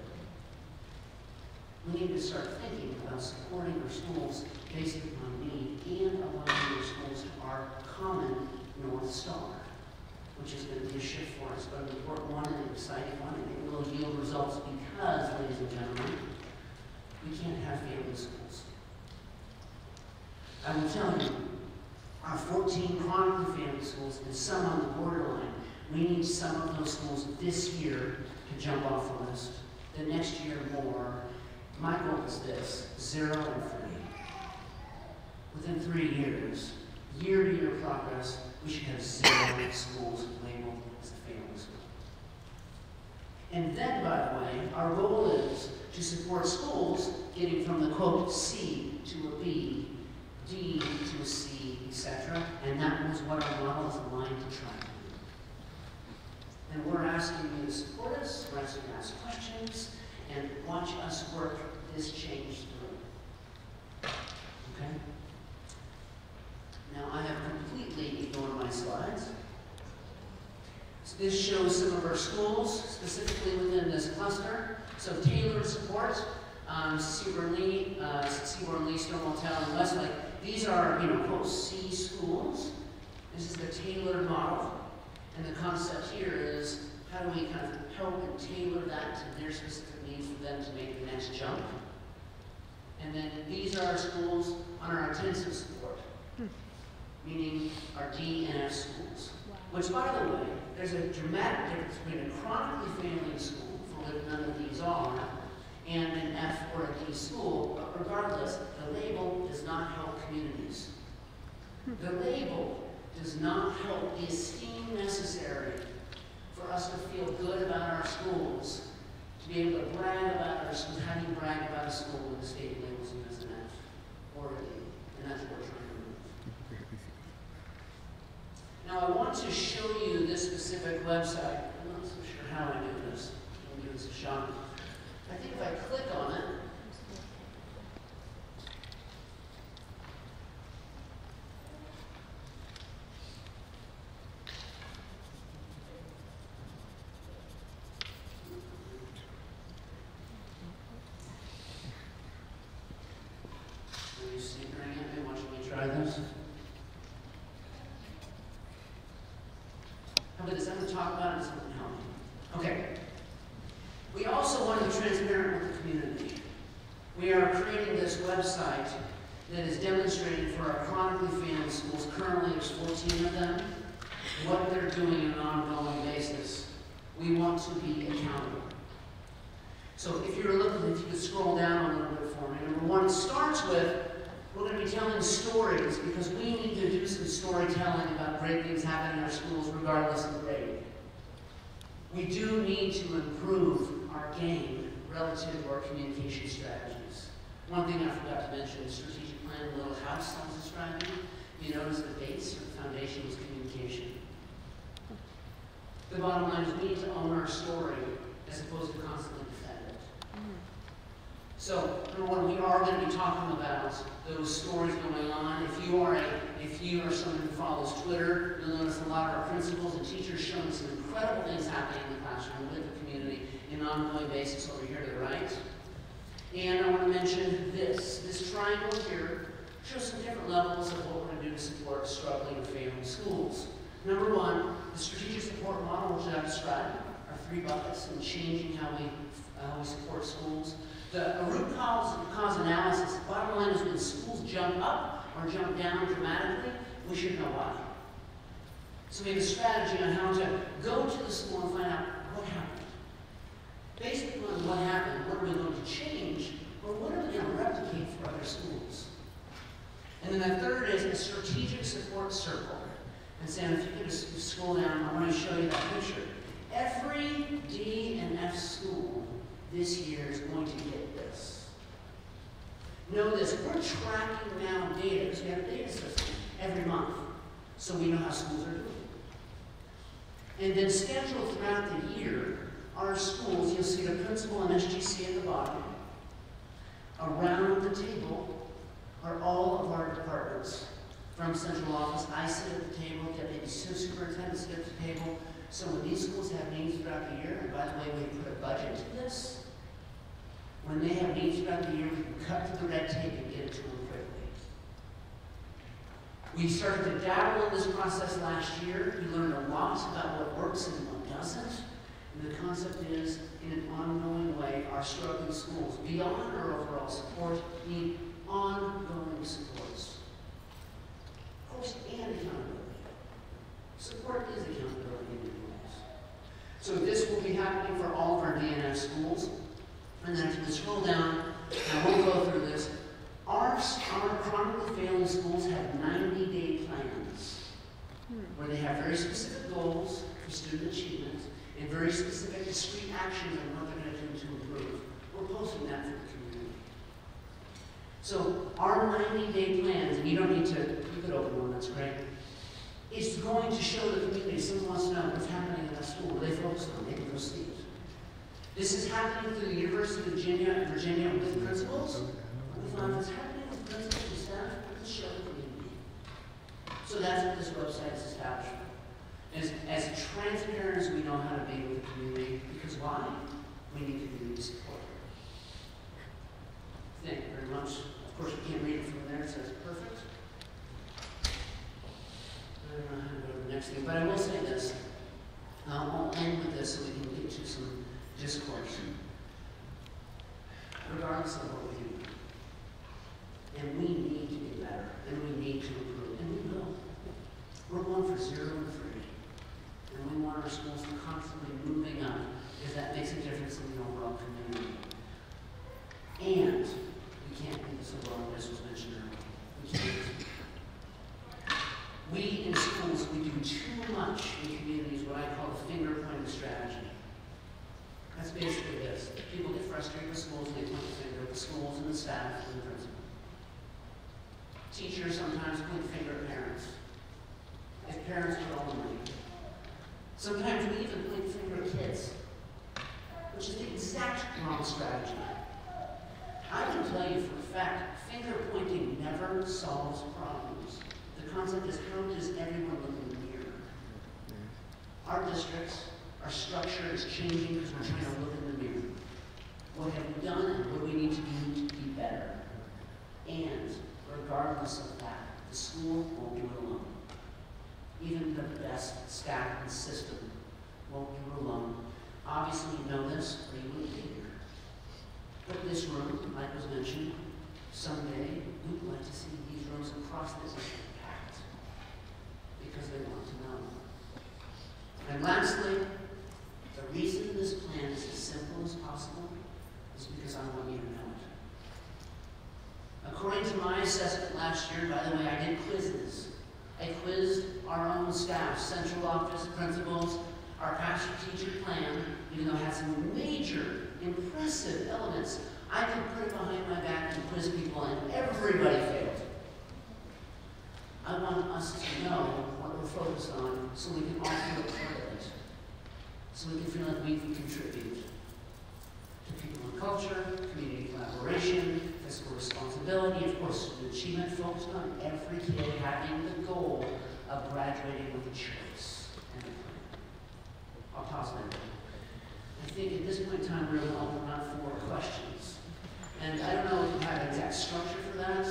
Speaker 7: We need to start thinking about supporting our schools based upon need and aligning our schools to our common North Star, which is going to be a shift for us, but an important one and an exciting one, and it will yield results because, ladies and gentlemen, we can't have failing schools. I will tell you, our fourteen chronically failing schools and some on the borderline, we need some of those schools this year to jump off the list. The next year more. My goal is this, zero and three. Within three years, year-to-year progress, we should have zero schools labeled as a failing school. And then, by the way, our goal is to support schools getting from the quote C to a B, D to a C, et cetera. And that was what our model is aligned to try to do. And we're asking you to support us, we're asking you to ask questions, and watch us work this change through. Okay? Now, I have completely ignored my slides. So this shows some of our schools, specifically within this cluster. So tailored support, um, Seaborn Lee, uh, Seaborn Lee, Stonewall Town, and Westlake. These are, you know, quote, C schools. This is the tailored model. And the concept here is, how do we kind of help and tailor that to their specific needs for them to make the next jump? And then these are our schools on our intensive support, meaning our D and F schools. Which, by the way, there's a dramatic difference between a chronically failing school, for which none of these are, and an F or a D school. But regardless, the label does not help communities. The label does not help the esteem necessary for us to feel good about our schools, to be able to brag about our schools. How do you brag about a school when the state labels you as an F or a D? And that's what we're trying to remove. Now, I want to show you this specific website. I'm not so sure how I do this. I'll give this a shot. I think if I click on it, are you sneakering at me watching me try this? How about this? I'm going to talk about it and something help me. Okay. We also want to be transparent with the community. We are creating this website that is demonstrating for our chronically failing schools, currently there's fourteen of them, what they're doing on an ongoing basis. We want to be accountable. So if you're looking, if you could scroll down a little bit for me. Number one, it starts with, we're going to be telling stories because we need to do some storytelling about great things happening in our schools regardless of grade. We do need to improve our game relative to our communication strategies. One thing I forgot to mention, the strategic plan, the little house I was describing, you notice the base or the foundation was communication. The bottom line is we need to own our story as opposed to constantly defend it. So, number one, we are going to be talking about those stories going on. If you are a, if you are someone who follows Twitter, you'll notice a lot of our principals and teachers showing some incredible things happening in the classroom with the community in an ongoing basis over here to the right. And I want to mention this. This triangle here shows some different levels of what we're going to do to support struggling or failing schools. Number one, the strategic support model, which I described, our three buckets in changing how we, uh, how we support schools. The a root cause, cause analysis, the bottom line is when schools jump up or jump down dramatically, we should know why. So we have a strategy on how to go to the school and find out what happened. Based on what happened, what are we going to change, or what are we going to replicate for other schools? And then the third is a strategic support circle. And Sam, if you could just scroll down, I want to show you that picture. Every D and F school this year is going to get this. Know this, we're tracking now data, because we have a data system every month, so we know how schools are doing. And then scheduled throughout the year, our schools, you'll see the principal and S G C at the bottom. Around the table are all of our departments. From central office, I sit at the table, deputy superintendent sit at the table. So when these schools have needs throughout the year, and by the way, we put a budget to this, when they have needs throughout the year, we can cut through the red tape and get it to them quickly. We started to dabble in this process last year. We learned a lot about what works and what doesn't. And the concept is, in an ongoing way, our struggling schools, beyond our overall support, need ongoing supports. Of course, and accountability. Support is accountability in many ways. So this will be happening for all of our D N F schools. And then if you scroll down, and I won't go through this, our, our chronically failing schools have ninety day plans where they have very specific goals for student achievement and very specific discrete actions on what they're going to do to improve. We're posting that for the community. So our ninety day plans, and you don't need to, you could open one, that's great, is going to show the community, someone wants to know what's happening in that school, what they focus on, they can go see it. This is happening through the University of Virginia and Virginia with principals. We found what's happening with principals and staff, let's show the community. So that's what this website is established for. As, as transparent as we know how to be with the community, because why? We need community support. Thank you very much. Of course, we can't read it from there, it says perfect. I don't know how to go to the next thing, but I will say this. Um, I'll end with this so we can get to some discourse. Regardless of what we do. And we need to be better, and we need to improve, and we will. We're going for zero and three. And we want our schools to constantly moving up, because that makes a difference in the overall community. And we can't be so well, as was mentioned earlier. We can't. We in schools, we do too much in communities, what I call the finger pointing strategy. That's basically this. People get frustrated with schools, and they point the finger at the schools and the staff and the principal. Teachers sometimes point the finger at parents. If parents would only. Sometimes we even point the finger at kids, which is the exact wrong strategy. I can tell you for a fact, finger pointing never solves problems. The concept is, how does everyone look in the mirror? Our districts, our structure is changing because we're trying to look in the mirror. What have we done and what do we need to do to be better? And regardless of that, the school won't do it alone. Even the best staff and system won't do it alone. Obviously you know this, or you wouldn't be here. But this room, like was mentioned, someday we'd like to see these rooms across this district packed. Because they want to know. And lastly, the reason this plan is as simple as possible is because I want you to know it. According to my assessment last year, by the way, I did quizzes. I quizzed our own staff, central office principals, our past strategic plan, even though it had some major impressive elements. I could put it behind my back and quiz people, and everybody failed. I want us to know what we're focused on so we can all feel part of it. So we can feel like we can contribute to people and culture, community collaboration, fiscal responsibility, of course, student achievement focused on every kid having the goal of graduating with a choice and a plan. I'll pause there. I think at this point in time, we're going to open up for questions. And I don't know if you have an exact structure for that.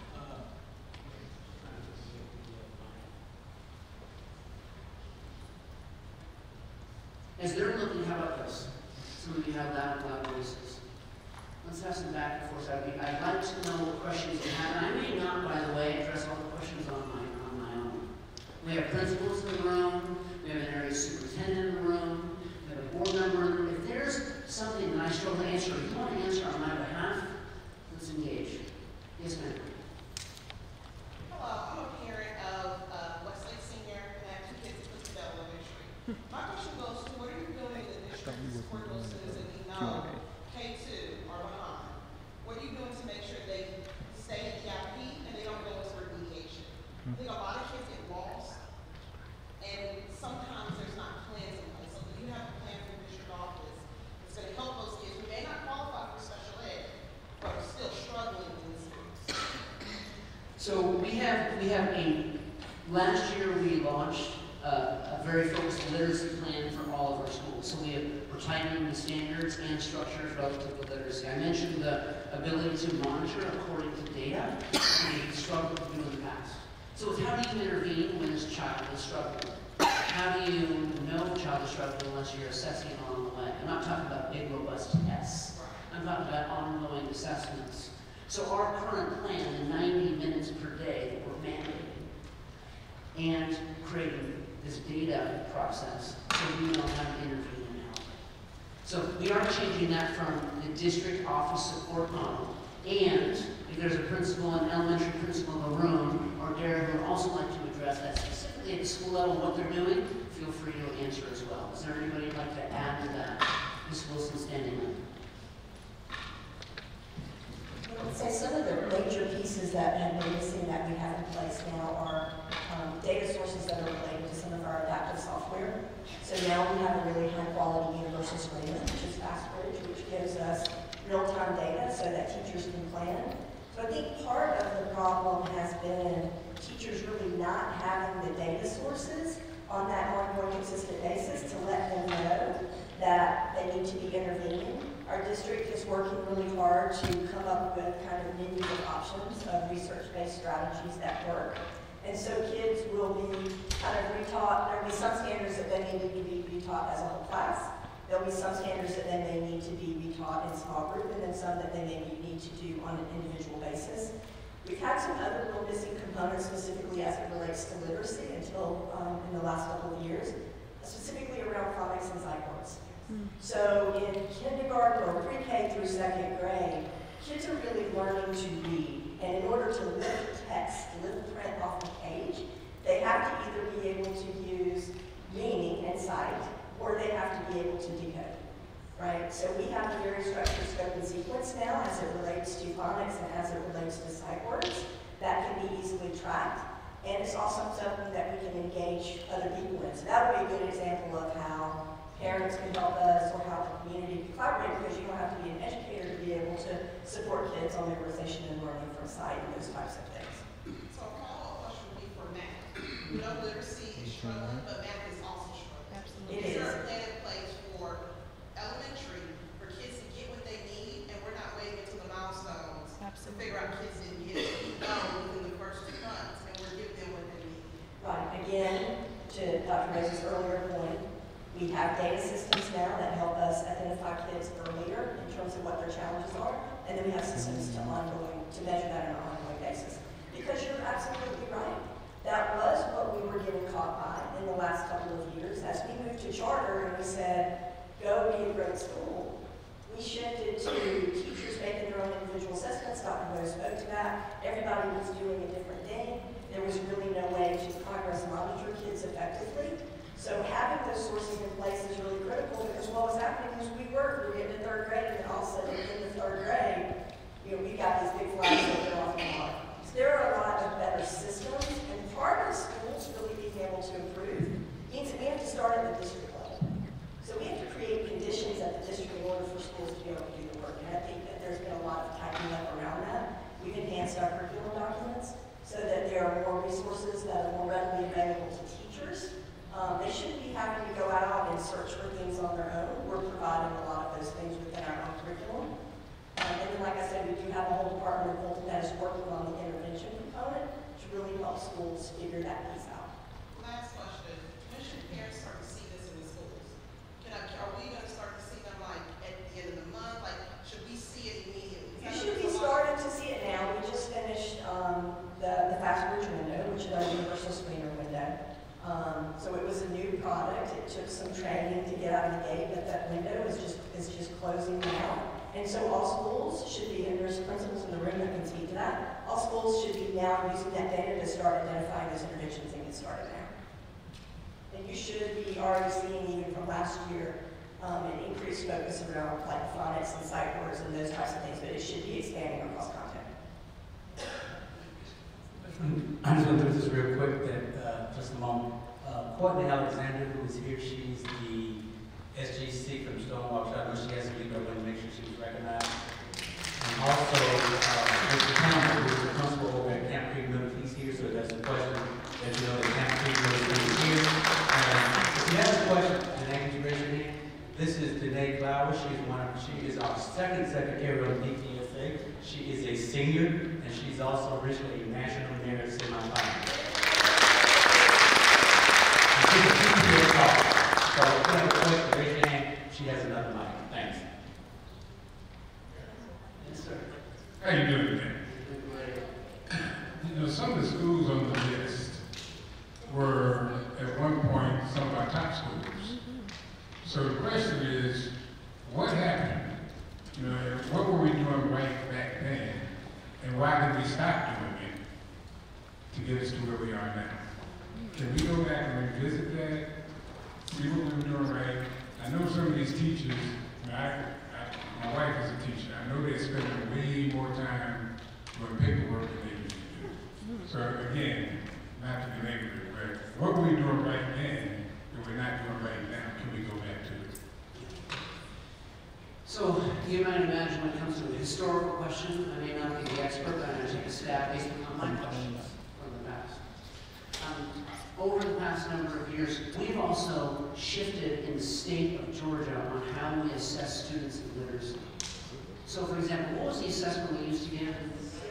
Speaker 7: As they're looking, how about this? Some of you have loud, loud voices. Let's have some back and forth. I'd, I'd like to know what questions you have. And I may not, by the way, address all the questions on my, on my own. We have principals in the room. We have an area superintendent in the room. We have a board member in the room. If there's something that I struggle to answer, if you want to answer on my behalf, let's engage. Yes, ma'am.
Speaker 9: Hello, I'm a parent of uh, Westlake Senior, and I have two kids at Westlake Elementary. My question goes to, what are you doing in the district to support those students that we know K two are behind? What are you doing to make sure they stay in G I P and they don't go into remediation? I think a lot of kids get lost, and sometimes there's not plans in place. So do you have a plan from the district office that's going to help those kids who may not qualify for special ed, but are still struggling in the schools?
Speaker 7: So we have, we have a, last year we launched uh, a very focused literacy plan for all of our schools. So we have, we're tightening the standards and structures relative to literacy. I mentioned the ability to monitor according to data we struggled to do in the past. So it's how do you intervene when this child is struggling? How do you know if a child is struggling unless you're assessing along the way? I'm not talking about big, robust tests. I'm talking about ongoing assessments. So our current plan, the ninety minutes per day that we're mandating, and creating this data process so we know how to intervene and help. So we are changing that from the district office support model. And if there's a principal, an elementary principal in the room, or Derek would also like to address that specifically at the school level, what they're doing, feel free to answer as well. Is there anybody who'd like to add to that? Miz Wilson standing up.
Speaker 10: I would say some of the major pieces that have been missing that we have in place now are um, data sources that are related to some of our adaptive software. So now we have a really high quality universal screener, which is FastBridge, which gives us real-time data so that teachers can plan. So I think part of the problem has been teachers really not having the data sources on that ongoing consistent basis to let them know that they need to be intervening. Our district is working really hard to come up with kind of menu of options of research-based strategies that work. And so kids will be kind of retaught. There will be some standards that they need to be retaught as a whole class. There will be some standards that they may need to be retaught in small group, and then some that they may need to do on an individual basis. We've had some other real missing components specifically as it relates to literacy until um, in the last couple of years, specifically around phonics and sight words. So in kindergarten or pre-K through second grade, kids are really learning to read. And in order to lift text, lift print off the page, they have to either be able to use meaning and sight, or they have to be able to decode, right? So we have a very structured scope and sequence now as it relates to phonics and as it relates to sight words that can be easily tracked. And it's also something that we can engage other people in. So that would be a good example of how parents can help us or how the community can collaborate, because you don't have to be an educator to be able to support kids on memorization and learning from sight and those types of things.
Speaker 9: So a follow-up question would be for math. We know literacy is struggling, but math is also struggling.
Speaker 10: Absolutely. It
Speaker 9: Is
Speaker 10: is.
Speaker 9: there a plan in place for elementary for kids to get what they need, and we're not waiting until the milestones to figure out kids didn't get it? We know within the first two months, and we're giving them what they need.
Speaker 10: Right. Again, to Doctor Rose's earlier point, we have data systems now that help us identify kids earlier in terms of what their challenges are, and then we have systems to ongoing to measure that on an ongoing basis. Because you're absolutely right. That was what we were getting caught by in the last couple of years. As we moved to charter and we said, go be a great school, we shifted to teachers making their own individual assessments. Doctor Rose spoke to that. Everybody was doing a different thing. There was really no way to progress monitor kids effectively. So having those sources in place is really critical, because what was happening happening is we were, we're getting to third grade, and then all of a sudden, in the third grade, you know, we got these big flags that they're off the mark. So there are a lot of better systems, and part of schools really being able to improve means that we have to start at the district level. So we have to create conditions at the district in order for schools to be able to do the work. And I think that there's been a lot of tightening up around that. We've enhanced our curriculum documents so that there are more resources that are more readily available to teachers. Um, they shouldn't be having to go out and search for things on their own. We're providing a lot of those things within our own curriculum. Um, and then, like I said, we do have a whole department of Fulton that is working on the intervention component to really help schools figure that piece out.
Speaker 9: Last question, when should parents start to see this in the schools? Can I, are we gonna start to see them like at the end of the month? Like, should we see it immediately?
Speaker 10: You should be starting to see it now. We just finished um, the, the Fast Bridge window, which is our universal screener window. Um, so it was a new product. It took some training to get out of the gate, but that window is just is just closing now. And so all schools should be, and there's principals in the room that can speak to that, all schools should be now using that data to start identifying those interventions and get started now. And you should be already seeing, even from last year, um, an increased focus around like phonics and sight words and those types of things, but it should be expanding across content.
Speaker 4: I'm just going to do this real quick, that uh, just a moment. Uh, Courtney Alexander, who is here, she's the S G C from Stonewall. I know she has to leave, but I want to make sure she was recognized. And also, uh, Mister Thompson, who is the principal over at Camp Creek Middle, he's here, so that's a question that you know that Camp Creek Middle is here. And if you have a question, and I can raise your hand. This is Danae Flowers. She is one of, she is our second secretary on P T S A. She is a senior, and she's also originally a national merit semifinalist. And she's a P T S A. So if you have a question, raise your hand. She has another mic. Thanks.
Speaker 7: Yes, sir.
Speaker 11: How you doing today? You know, some of the schools on the list were at one point some of our top schools. So the question is, what happened? You know, what were we doing right back then? And why did we stop doing it to get us to where we are now? Can we go back and revisit that? See what we were doing right? I know some of these teachers, I mean, I, I, my wife is a teacher. I know they're spending way more time doing paperwork than they used to do. So again, not to belabor it, but what were we doing right then that we're not doing right now? Can we go back to it?
Speaker 7: So you might imagine when it comes to a historical question, I may not be the expert, but I'm going to take a stab based on my questions from the past. Um, over the past number of years, we've also shifted in the state of Georgia on how we assess students in literacy. So for example, what was the assessment we used to give?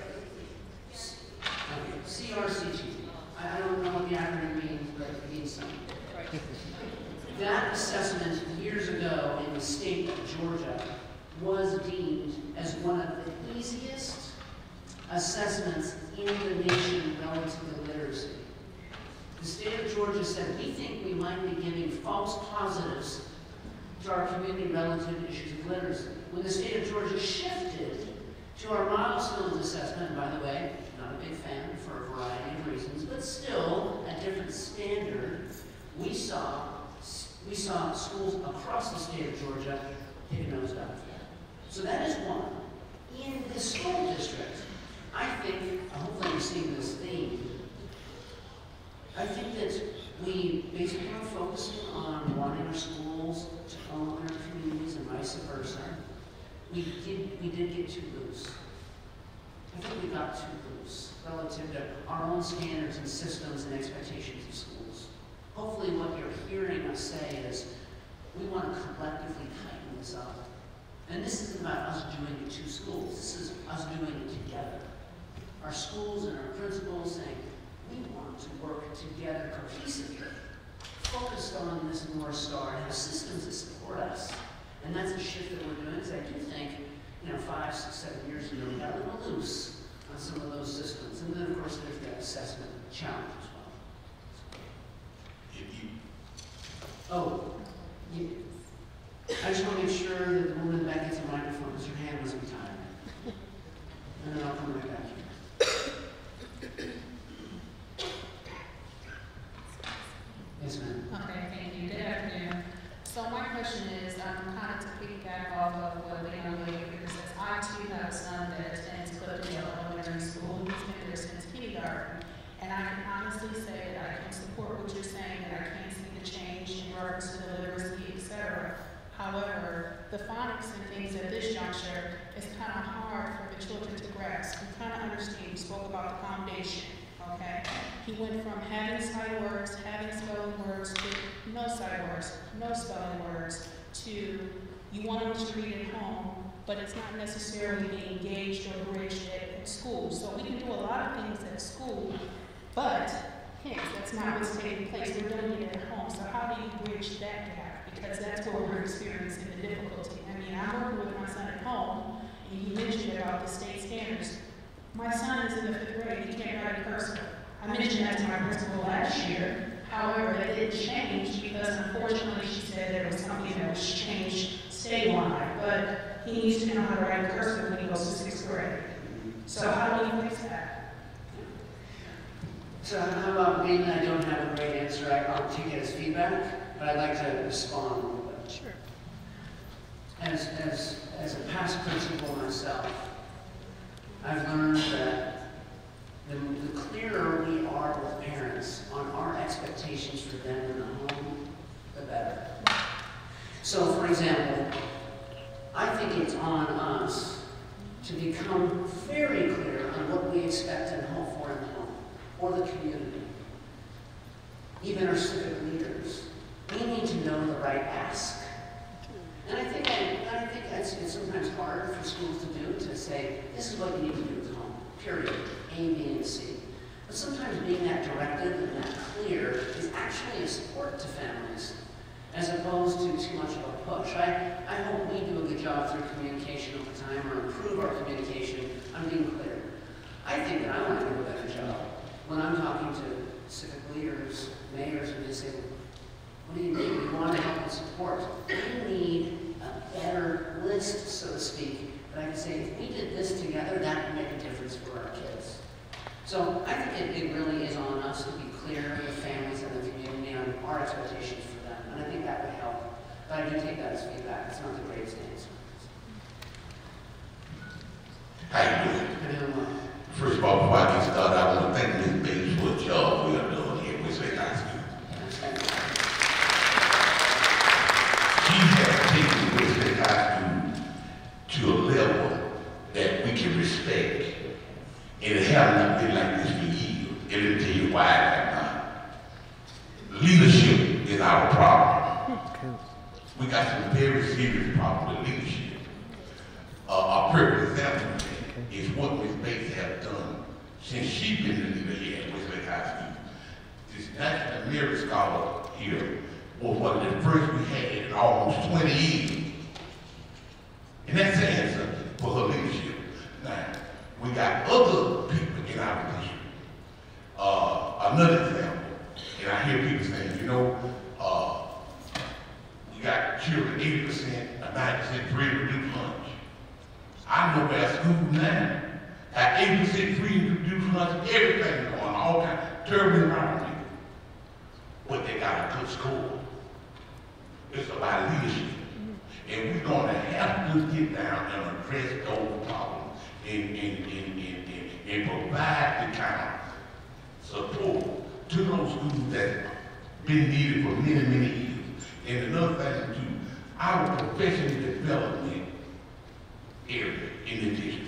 Speaker 7: C R C T. I don't know what the acronym means, but it means something. That assessment years ago in the state of Georgia was deemed as one of the easiest assessments in the nation relative to literacy. The state of Georgia said, we think we might be giving false positives to our community relative to issues of literacy. When the state of Georgia shifted to our milestones assessment, by the way, not a big fan for a variety of reasons, but still a different standard, we saw we saw schools across the state of Georgia take a nosedive. So that is one. In the school district, I think, hopefully you're seeing this theme, I think that we basically are focusing on wanting our schools to own our communities and vice versa. We did, we did get too loose. I think we got too loose relative to our own standards and systems and expectations of schools. Hopefully what you're hearing us say is we want to collectively tighten this up. And this isn't about us doing it to schools. This is us doing it together. Our schools and our principals saying, we want to work together cohesively, focused on this North Star and have systems that support us. And that's a shift that we're doing, because I do think, you know, five, six, seven years ago, we got a little loose on some of those systems. And then, of course, there's that assessment challenge as well. Oh, you, I just want to make sure that the woman in the back gets a microphone because her hand must be tied. And then I'll come right back here. Yes, ma'am.
Speaker 12: Okay, thank you. Good afternoon. So my question is, um, kind of to piggyback off of what the young lady here says, I too have a son that attends Clippendale Elementary School. He's been there since kindergarten. And I can honestly say that I can support what you're saying, and I can see the change in regards to the literacy, et cetera. However, the phonics and things at this juncture is kind of hard for the children to grasp. We kind of understand, you spoke about the foundation, okay? He went from having sight words, having spelling words, to no sight words, no spelling words, to you want him to read at home, but it's not necessarily being engaged or bridged at, at school. So we can do a lot of things at school, but hence, that's not what's taking place. We're doing it at home. So how do you bridge that gap? Because that's where we're experiencing the difficulty. I mean, I'm working with my son at home, and you mentioned about the state standards. My son is in the fifth grade. He can't write a cursive. I mentioned that to my principal last year. However, that didn't change because unfortunately she said there was something that was changed statewide. But he needs to know how to write a cursive when he goes to sixth grade. So how do we fix that?
Speaker 7: So how about being that I don't have a great answer, I- I'll take it as feedback, but I'd like to respond a little bit.
Speaker 12: Sure.
Speaker 7: As, as, as a past principal myself, I've learned that the, the clearer we are with parents on our expectations for them in the home, the better. So for example, I think it's on us to become very clear on what we expect and hope for in the home, or the community, even our civic leaders. We need to know the right ask. And I think, I, I think it's, it's sometimes hard for schools to do, to say, this is what you need to do at home, period, A, B, and C. But sometimes being that directive and that clear is actually a support to families, as opposed to too much of a push. I, I hope we do a good job through communication over time, or improve our communication on being clear. I think that I want to do a better job when I'm talking to civic leaders, mayors, and they say, what do you need? We want to help and support. We need a better list, so to speak, that I can say, if we did this together, that would make a difference for our kids. So I think it, it really is on us to be clear with families and the community on our expectations for them, and I think that would help. But I do take that as feedback. It's not the greatest answer.
Speaker 13: How you doing? First of all, before I get started, I want to thank Miz Bates for the job we are doing here at Westlake High School. She has taken Westlake High School to a level that we can respect. And it has not been like this for years. And let me tell you why it has not. Leadership is our problem. We got some very serious problems with leadership. Uh, a perfect example is what Miz Bates has done since she's been the leader here at Westlake High School. This National Merit Scholar here was one of the first we had in almost twenty years. And that's saying something for her leadership. Now, we got other people in our position. Uh, another example, and I hear people saying, you know, uh, we got children eighty percent or ninety percent free to reduce lunch. I know where school now, at eighty percent free to reduce lunch, everything going on, all kinds of terrible environment. But they got a good score. It's about leadership. And we're going to have to get down and address those problems and, and, and, and, and, and provide the kind of support to those schools that been needed for many, many years. And another thing too, our professional development area in the district.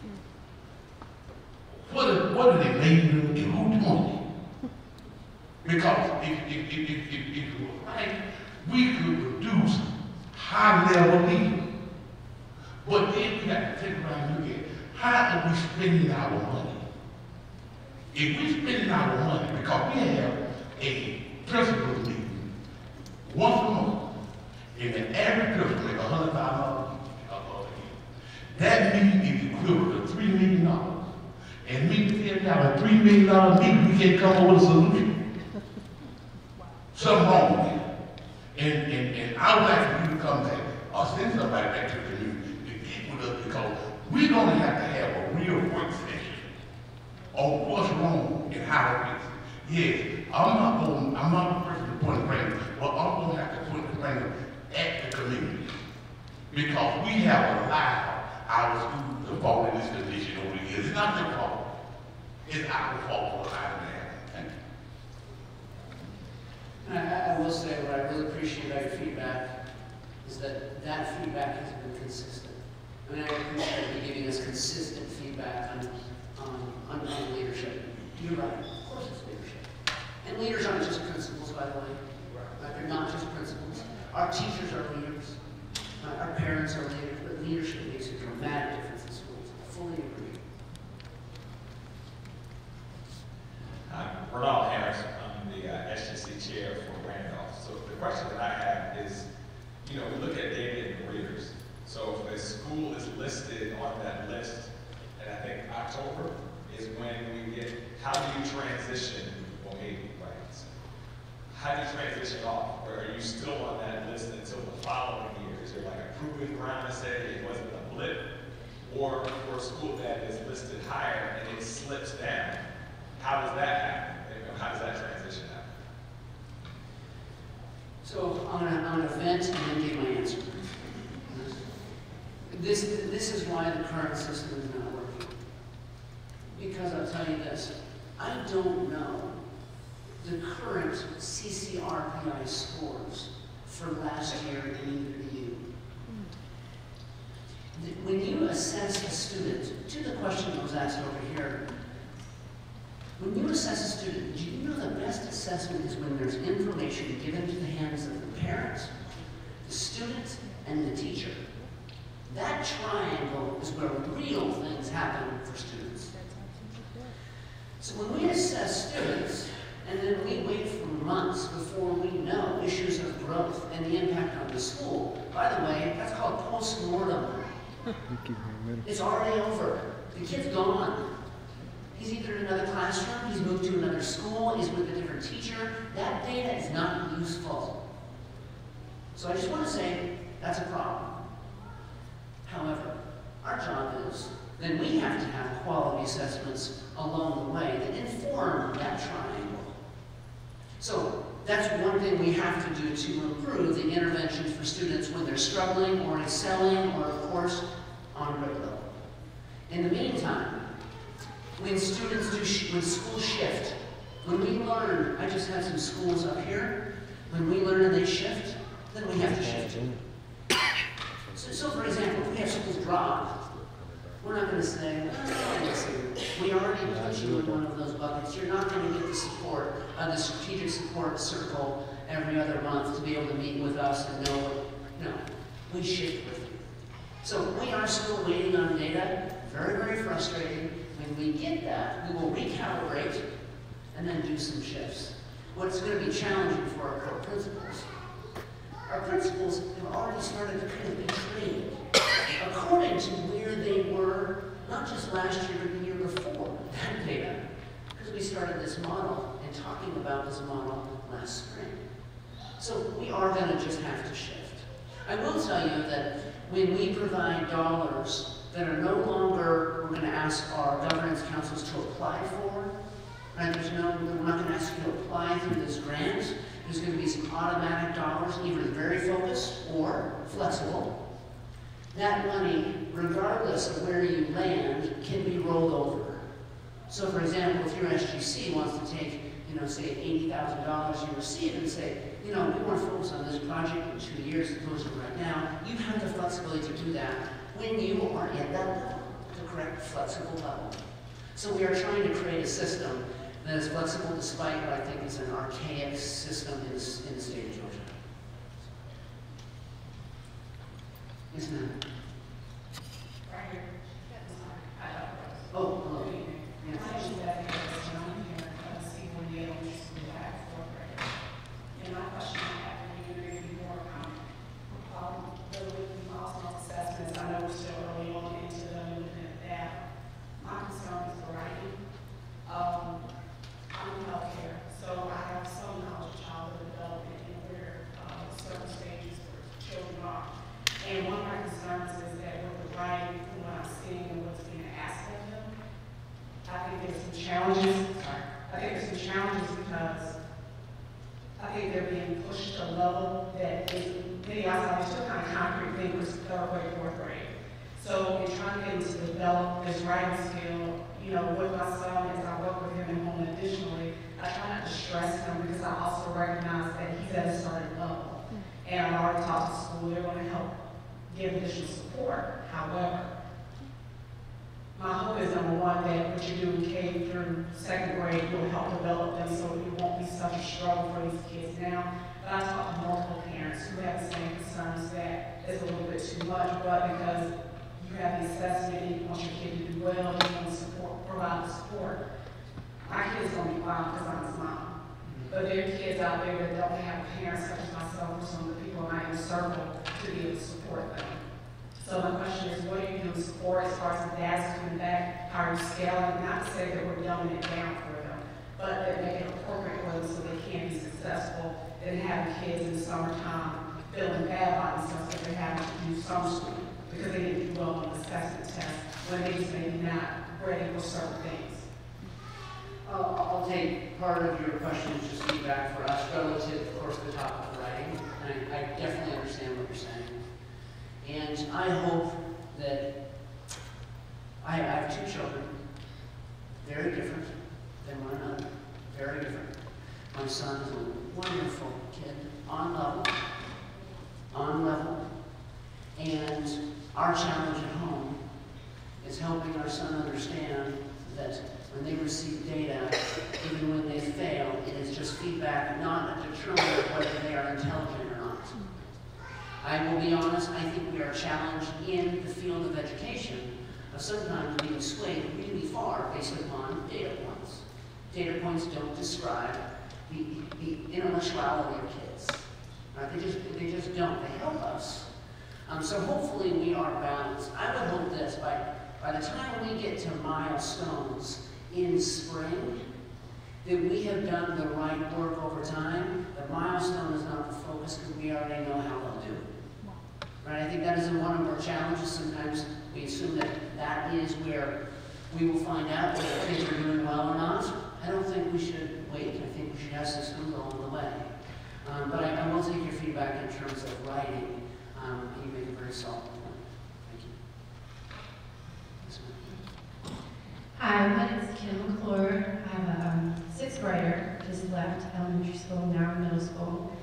Speaker 13: What are, what are they making and who doing it? Because if, if, if, if, if, if it was right, we could produce high-level leaders. But then we have to take around and look at how are we spending our money? If we're spending our money, because we have a principal meeting once a month, and the average principal makes one hundred thousand dollars a year. That meeting is equivalent to three million dollars. And me tell y'all a three million dollar meeting, we can't come up with a solution. Something wrong with it. And, and, and I would like for you to come back or send somebody back to the community to get with us, because we're going to have to have a real work session on what's wrong and how to fix it. Yes, I'm not going, I'm not the person to point the finger, but I'm going to have to point the finger because we have allowed our schools to fall in this condition over the years. It's not their fault. It's our fault for allowing that. Thank you.
Speaker 7: And I, I will say what I really appreciate about your feedback is that that feedback has been consistent. I mean, I appreciate you giving us consistent feedback on, on, on, on leadership. You're right, of course it's leadership. And leaders aren't just principals, by the way. Right? They're not just principals. Our teachers are leaders. Uh, our parents are leaders. But leadership makes a dramatic difference in schools. I fully agree.
Speaker 14: I'm Ronald Harris. I'm the uh, S G C chair for Randolph. So the question that I have is, you know, we look at data in careers. So if a school is listed on that list, and I think October is when we get, how do you transition, well maybe, right? How do you transition off? Or are you still on that list until the following year? Is there like a proving ground to say it wasn't a blip? Or for a school that is listed higher and it slips down, how does that happen? How does that transition happen?
Speaker 7: So I'm gonna, I'm gonna vent and then give my answer. This, this is why the current system is not working. Because I'll tell you this, I don't know the current C C R P I scores for last year and either do you. When you assess a student, to the question that was asked over here, when you assess a student, do you know the best assessment is when there's information given to the hands of the parents, the student, and the teacher. That triangle is where real things happen for students. So when we assess students, and then we wait for months before we know issues of growth and the impact on the school, by the way, that's called post-mortem. It's already over. The kid's gone. He's either in another classroom, he's moved to another school, he's with a different teacher. That data is not useful. So I just want to say that's a problem. However, our job is, then we have to have quality assessments along the way that inform that triangle. So that's one thing we have to do to improve the interventions for students when they're struggling or excelling or, of course, on grade level. In the meantime, when students do, sh when schools shift, when we learn, I just had some schools up here, when we learn and they shift, then we have to shift too. So, so for example, if we have schools drop, we're not going to say, oh, listen, we already put you in one of those buckets. You're not going to get the support, uh, the strategic support circle every other month to be able to meet with us and know what, no, we shift with you. So we are still waiting on data, very, very frustrating. When we get that, we will recalibrate and then do some shifts. What's going to be challenging for our core principals, our principals have already started to kind of be trained according to where they were, not just last year, but the year before that data. Because we started this model and talking about this model last spring. So we are going to just have to shift. I will tell you that when we provide dollars that are no longer, we're going to ask our governance councils to apply for, right? There's no, we're not going to ask you to apply through this grant. There's going to be some automatic dollars, either very focused or flexible. That money, regardless of where you land, can be rolled over. So for example, if your S G C wants to take, you know, say eighty thousand dollars you receive and say, you know, we want to focus on this project in two years as opposed to right now, you have the flexibility to do that when you are at that level, the correct flexible level. So we are trying to create a system that is flexible despite what I think is an archaic system in, in the state of Georgia. Yes, ma'am.
Speaker 12: Right here.
Speaker 7: Oh, hello. Yes.
Speaker 12: My name is Becky. I'm here at C one D Elementary School at fourth grade. And my question I have for you is more um, um, the milestone assessments. I know we're still early on into them and looking at that. My concern is the writing. Um, I'm in healthcare, so I have some knowledge of childhood development and where uh, certain stages where children are. And one of my concerns they're being pushed to a level that is, many outside, they're still kind of concrete thinkers, third grade, fourth grade. So in trying to get them to develop this writing skill, you know, with my son, as I work with him at home additionally, I try not to stress him because I also recognize that he's at a certain level. And I've already talked to school, they're going to help give additional support. However, my hope is, number one, that what you do in K through second grade will help develop them so it won't be such a struggle for these kids now. But I talk to multiple parents who have the same concerns that it's a little bit too much, but because you have the assessment and you want your kid to do well, you want to support, provide the support. My kid's going to be fine because I'm his mom. But there are kids out there that don't have parents such as myself or some of the people in my inner circle to be able to support them. So my question is, what are you doing to support as far as the dads coming back? How are you scaling? Not to say that we're dumbing it down for them, but that make it appropriate for them so they can be successful and having kids in the summertime feeling bad about themselves that they're having to do summer school because they didn't do well on the assessment test when they just maybe not ready for certain things.
Speaker 7: I'll, I'll take part of your question as just feedback for us relative, of course, to the topic of writing. And I, I definitely understand what you're saying. And I hope that I, I have two children, very different than one another, very different. My son is a wonderful kid, on level, on level. And our challenge at home is helping our son understand that when they receive data, even when they fail, it is just feedback, not a determinant of whether they are intelligent or not. I will be honest, I think we are challenged in the field of education of sometimes being swayed really far based upon data points. Data points don't describe the, the intellectuality of kids. Right? They just, they just don't. They help us. Um, so hopefully we are balanced. I would hope this, by, by the time we get to milestones in spring, that we have done the right work over time. The milestone is not the focus because we already know how they'll do it. Right? I think that is one of our challenges. Sometimes we assume that that is where we will find out whether kids are doing well or not. I don't think we should wait. I think we should have systems along the way. Um, but I, I will take your feedback in terms of writing. Um, you make a very solid point. Thank you. Yes, ma'am.
Speaker 15: Hi, my name is Kim McClure. I'm a um, sixth grader, just left elementary school, now in middle school.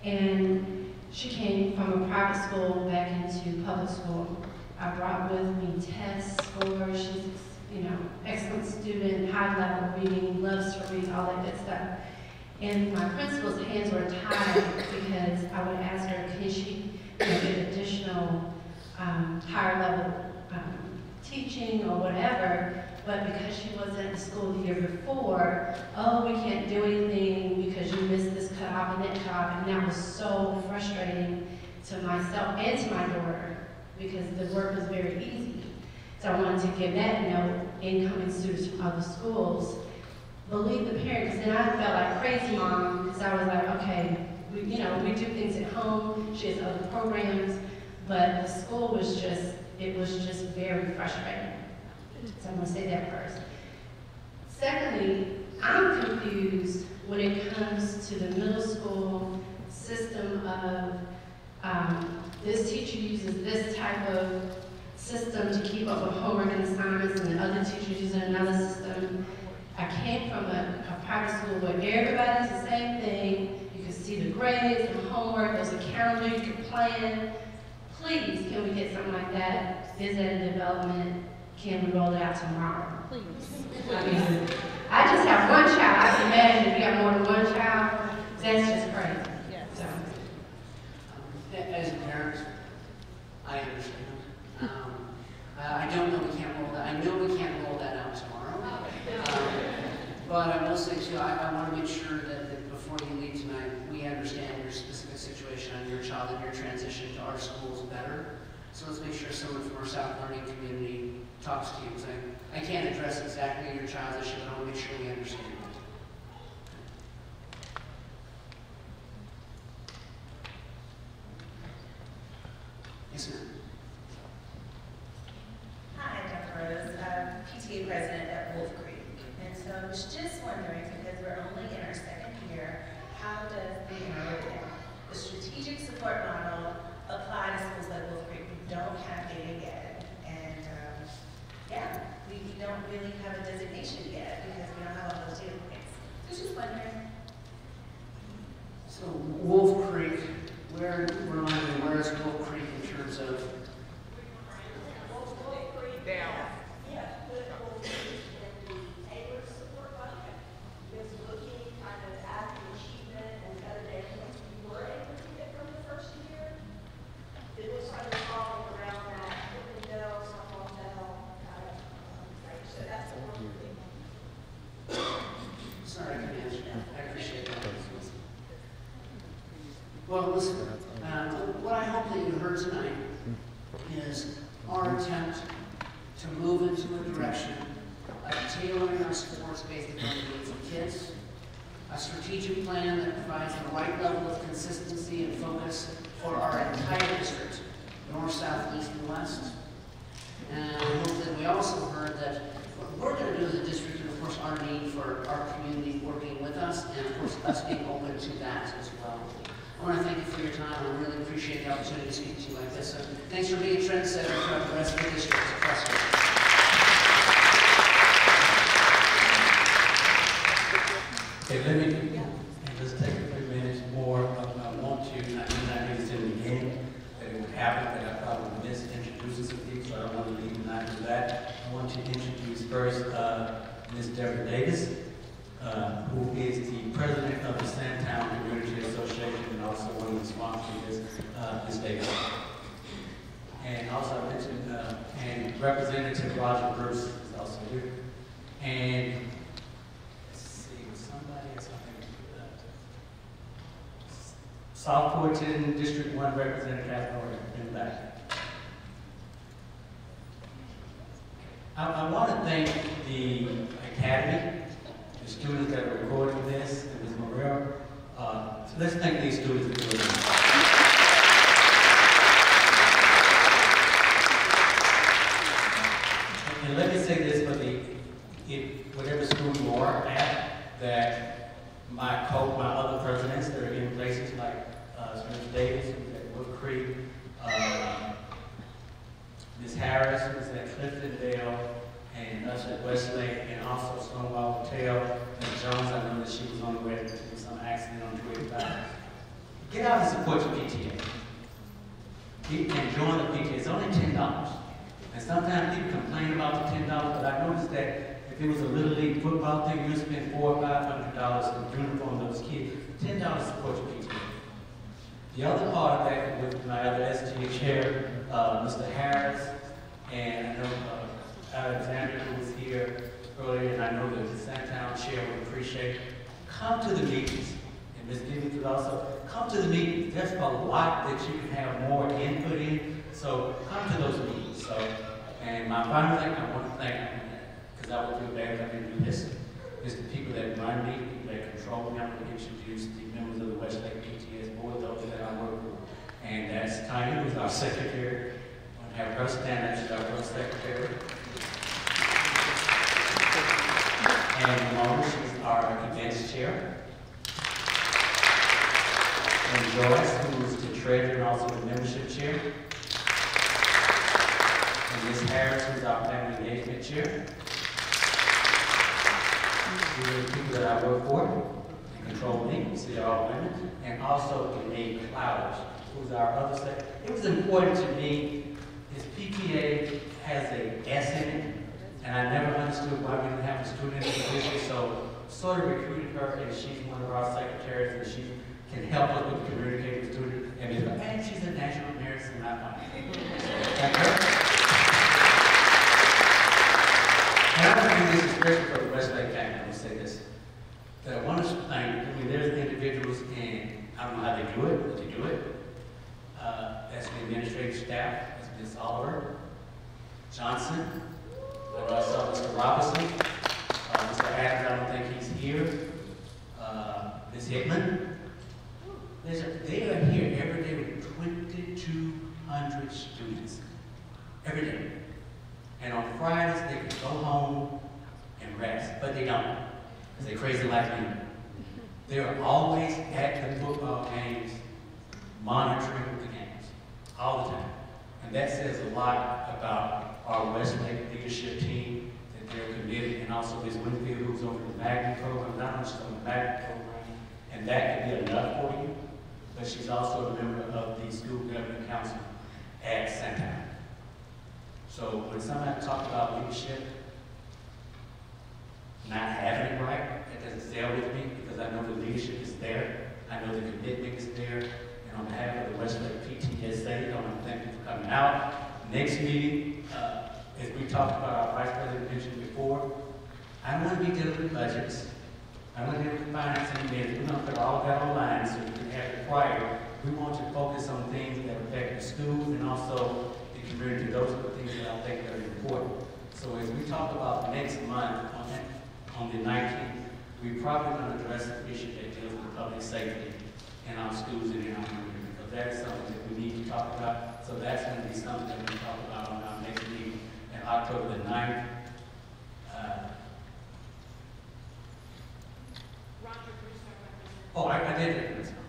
Speaker 15: And she came from a private school back into public school. I brought with me test scores. She's, you know, excellent student, high level reading, loves to read, all that good stuff. And my principal's hands were tied because I would ask her, can she, you know, get additional um, higher level um, teaching or whatever, but because she wasn't at the school the year before, oh, we can't do anything because you missed this cutoff and that cutoff, and that was so frustrating to myself and to my daughter because the work was very easy. So I wanted to give that note, incoming students from other schools, believe the parents, and I felt like crazy mom because I was like, okay, we, you know, we do things at home, she has other programs, but the school was just, it was just very frustrating. So I'm going to say that first. Secondly, I'm confused when it comes to the middle school system of um, this teacher uses this type of system to keep up with homework and assignments, and the other teachers using another system. I came from a, a private school where everybody's the same thing. You can see the grades, the homework, there's a calendar, you can plan. Please, can we get something like that? Is that in development? Can we roll it out tomorrow? Please. I mean, I just have one child. I can imagine if you have more than one child, that's just crazy.
Speaker 12: Yes.
Speaker 15: So.
Speaker 7: As a parent, I understand. Um, uh, I don't know we can't roll that. I know we can't roll that out tomorrow. Um, but I will say too, I, I want to make sure that, that before you leave tonight, we understand your specific situation on your child and your transition to our schools better. So let's make sure someone from our South Learning community talks to you. Because I, I can't address exactly your child's issue, but I want to make sure we understand it. Yes, ma'am.
Speaker 16: Hi, Doctor Rose. I'm P T A president at Wolf Creek. And so I was just wondering, because we're only in our second year, how does the support model apply to schools like Wolf Creek. We don't have data yet, and um, yeah, we, we don't really have a designation yet because we don't have all those data points. So just wondering.
Speaker 7: So Wolf Creek, where, remind me, where is Wolf Creek in terms of?
Speaker 5: Down.
Speaker 7: Sorry, I couldn't answer that. I appreciate that. Well, listen, uh, what I hope that you heard tonight is our attempt to move into a direction of tailoring our supports based upon the needs of kids, a strategic plan that provides the right level of consistency and focus for our entire district, north, south, east, and west. And I hope that we also heard that what we're going to do as a district, and of course our need for our community working with us, and of course us being open to that as well. I want to thank you for your time. I really appreciate the opportunity to speak to you like this. So thanks for being a trendsetter throughout the rest of the district.
Speaker 4: Okay, let me just take a few minutes more. I, I want to, I did not do this in the beginning, that it would happen, that I probably missed introducing some people, so I don't want to leave and not do that. I want to introduce first uh, Miz Deborah Davis, uh, who is the president of the Sandtown Community Association and also one of the sponsors, uh, Miz Davis. And also I mentioned, uh, and Representative Roger Bruce is also here. And South Fulton District one Representative Norton in the back. I, I want to thank the Academy, the students that are recording this, and Miz Morrell. Uh, so let's thank these students for doing this. And, and let me say this for the, if, whatever school you are at, that my co my other presidents that are in places like uh, Miz Davis, who's at Wood Creek, uh, Miz Harris, who's at Cliftondale, and us at Westlake, and also Stonewall Hotel. Miz Jones, I know that she was on the way to some accident on two eighty-five. Get out and support your P T A. Get and join the P T A. It's only ten dollars. And sometimes people complain about the ten dollars, but I noticed that if it was a Little League football thing, you'd spend four or five hundred dollars to uniform those kids. Ten dollars to support your P T A. The other part of that, with my other S T A chair, uh, Mister Harris, and I know uh, Alexander, who was here earlier, and I know that the Sandtown chair would appreciate. Come to the meetings, and Miz Gibbons would also come to the meetings. There's a lot that you can have more input in, so come to those meetings. So, and my final thing, I want to thank, because I would feel bad if I didn't do this, is the people that run me, people that control me. I'm going to introduce the members of the Westlake P T S board, those that I work with. And that's Tanya, who's our secretary. I want to have her stand up, she's our first secretary. And Ramona, she's our events chair. And Joyce, who's the treasurer and also the membership chair. And Miz Harris, who's our family engagement chair. These are the people that I work for and control me. You see, they're all women. And also Renee Clowers, who's our other secretary. It was important to me, is P T A has a S in it, and I never understood why we didn't have a student in the position, so sort of recruited her, and she's one of our secretaries, and she can help us with communicating with students. And, and she's a national nurse, and I find it. And I want to do this especially for the Westlake family. I want to say this. That I want to thank, I mean, there's individuals, and I don't know how they do it, but they do it. Uh, that's the administrative staff. That's Miz Oliver, Johnson. I know I saw Mister Robinson. Uh, Mister Adams, I don't think he's here. Uh, Miz Hickman. There's a, they are here every day with twenty-two hundred students. Every day. And on Fridays, they can go home and rest, but they don't, because they're crazy like me. They are always at the football games, monitoring lot about our Westlake leadership team, that they're committed, and also Miz Winfield, who's over the magnet program, not only she's on the magnet program, and that could be enough for you, but she's also a member of the school governing council at Santa. So when somebody talks about leadership, not having it right, that doesn't stay with me, because I know the leadership is there, I know the commitment is there, and on behalf of the Westlake P T S A, I want to thank you for coming out. Next meeting, uh, as we talked about, our Vice President mentioned before, I want to be dealing with budgets. I want to deal with finance and minutes. We're going to put all that online so we can have it prior. We want to focus on things that affect the schools and also the community. Those are the things that I think are important. So as we talk about next month on, on the nineteenth, we're probably going to address the issue that deals with public safety in our schools and in our community, because that is something that we need to talk about. So that's going to be something that we talk about on our next meeting on October the ninth. Uh, oh, I, I did it. Okay.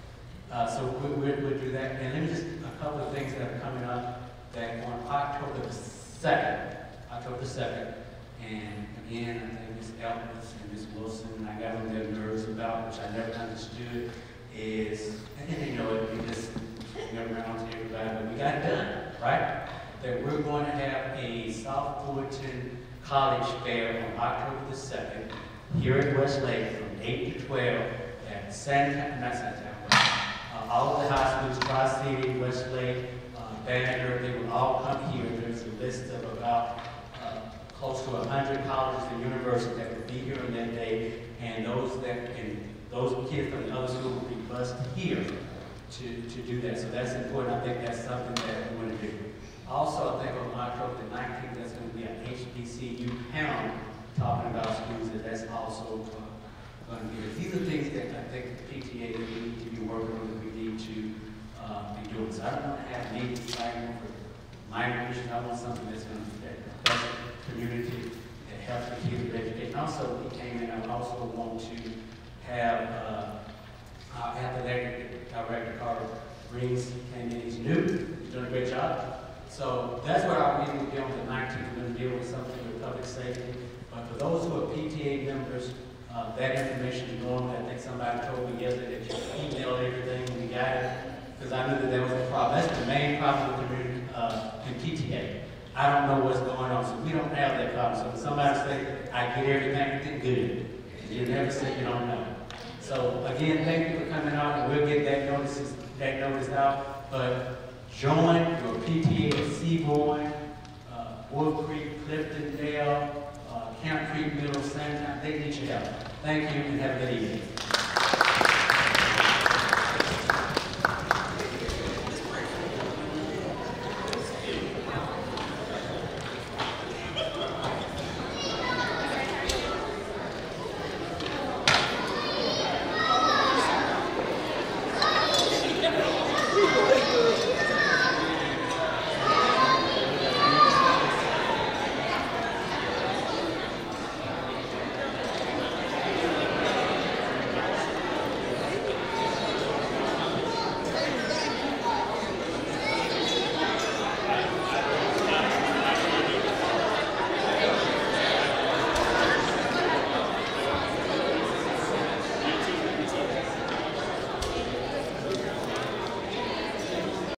Speaker 4: Uh, so we, we, we'll do that. And then just a couple of things that are coming up that on October the second, October the second, and again, I think Miz Elkins and Miz Wilson, I got on their nerves about, which I never understood, is, and you know, it, we just went around to everybody, but we got it done, right? That we're going to have a South Fullerton College Fair on October the second, here at Westlake from eight to twelve at Santa, not Santa, uh, all of the high schools, Tri-City, Westlake, uh, Banneker, they will all come here. There's a list of about uh, close to one hundred colleges and universities that will be here on that day, and those that and those kids from the other school will be bused here to, to do that. So that's important. I think that's something that we want to do. Also, I think on October the nineteenth, there's going to be an H B C U panel talking about schools, and that's also uh, going to be. These are things that I think the P T A that we need to be working on, that we need to uh, be doing. So I don't want to have meetings fighting for minor issues. I want something that's going to affect the community, that helps the kids with education. Also, we came in, I also want to have uh, our athletic director, Carter Reeves, came in. He's new. He's doing a great job. So that's what our meeting will be on the nineteenth. We're going to deal with something with public safety. But for those who are P T A members, uh, that information is normal. I think somebody told me yesterday that you emailed everything and we got it, because I knew that that was a problem. That's the main problem with the community uh, in P T A. I don't know what's going on, so we don't have that problem. So when somebody says, I get everything, good. You never say you don't know. So again, thank you for coming out, and we'll get that notices, that notice out. But join your P T A at Seabourn, uh, Wolf Creek, Clifton Dale, uh, Camp Creek, Middle, Santa. They need your help. Thank you, and have a good evening.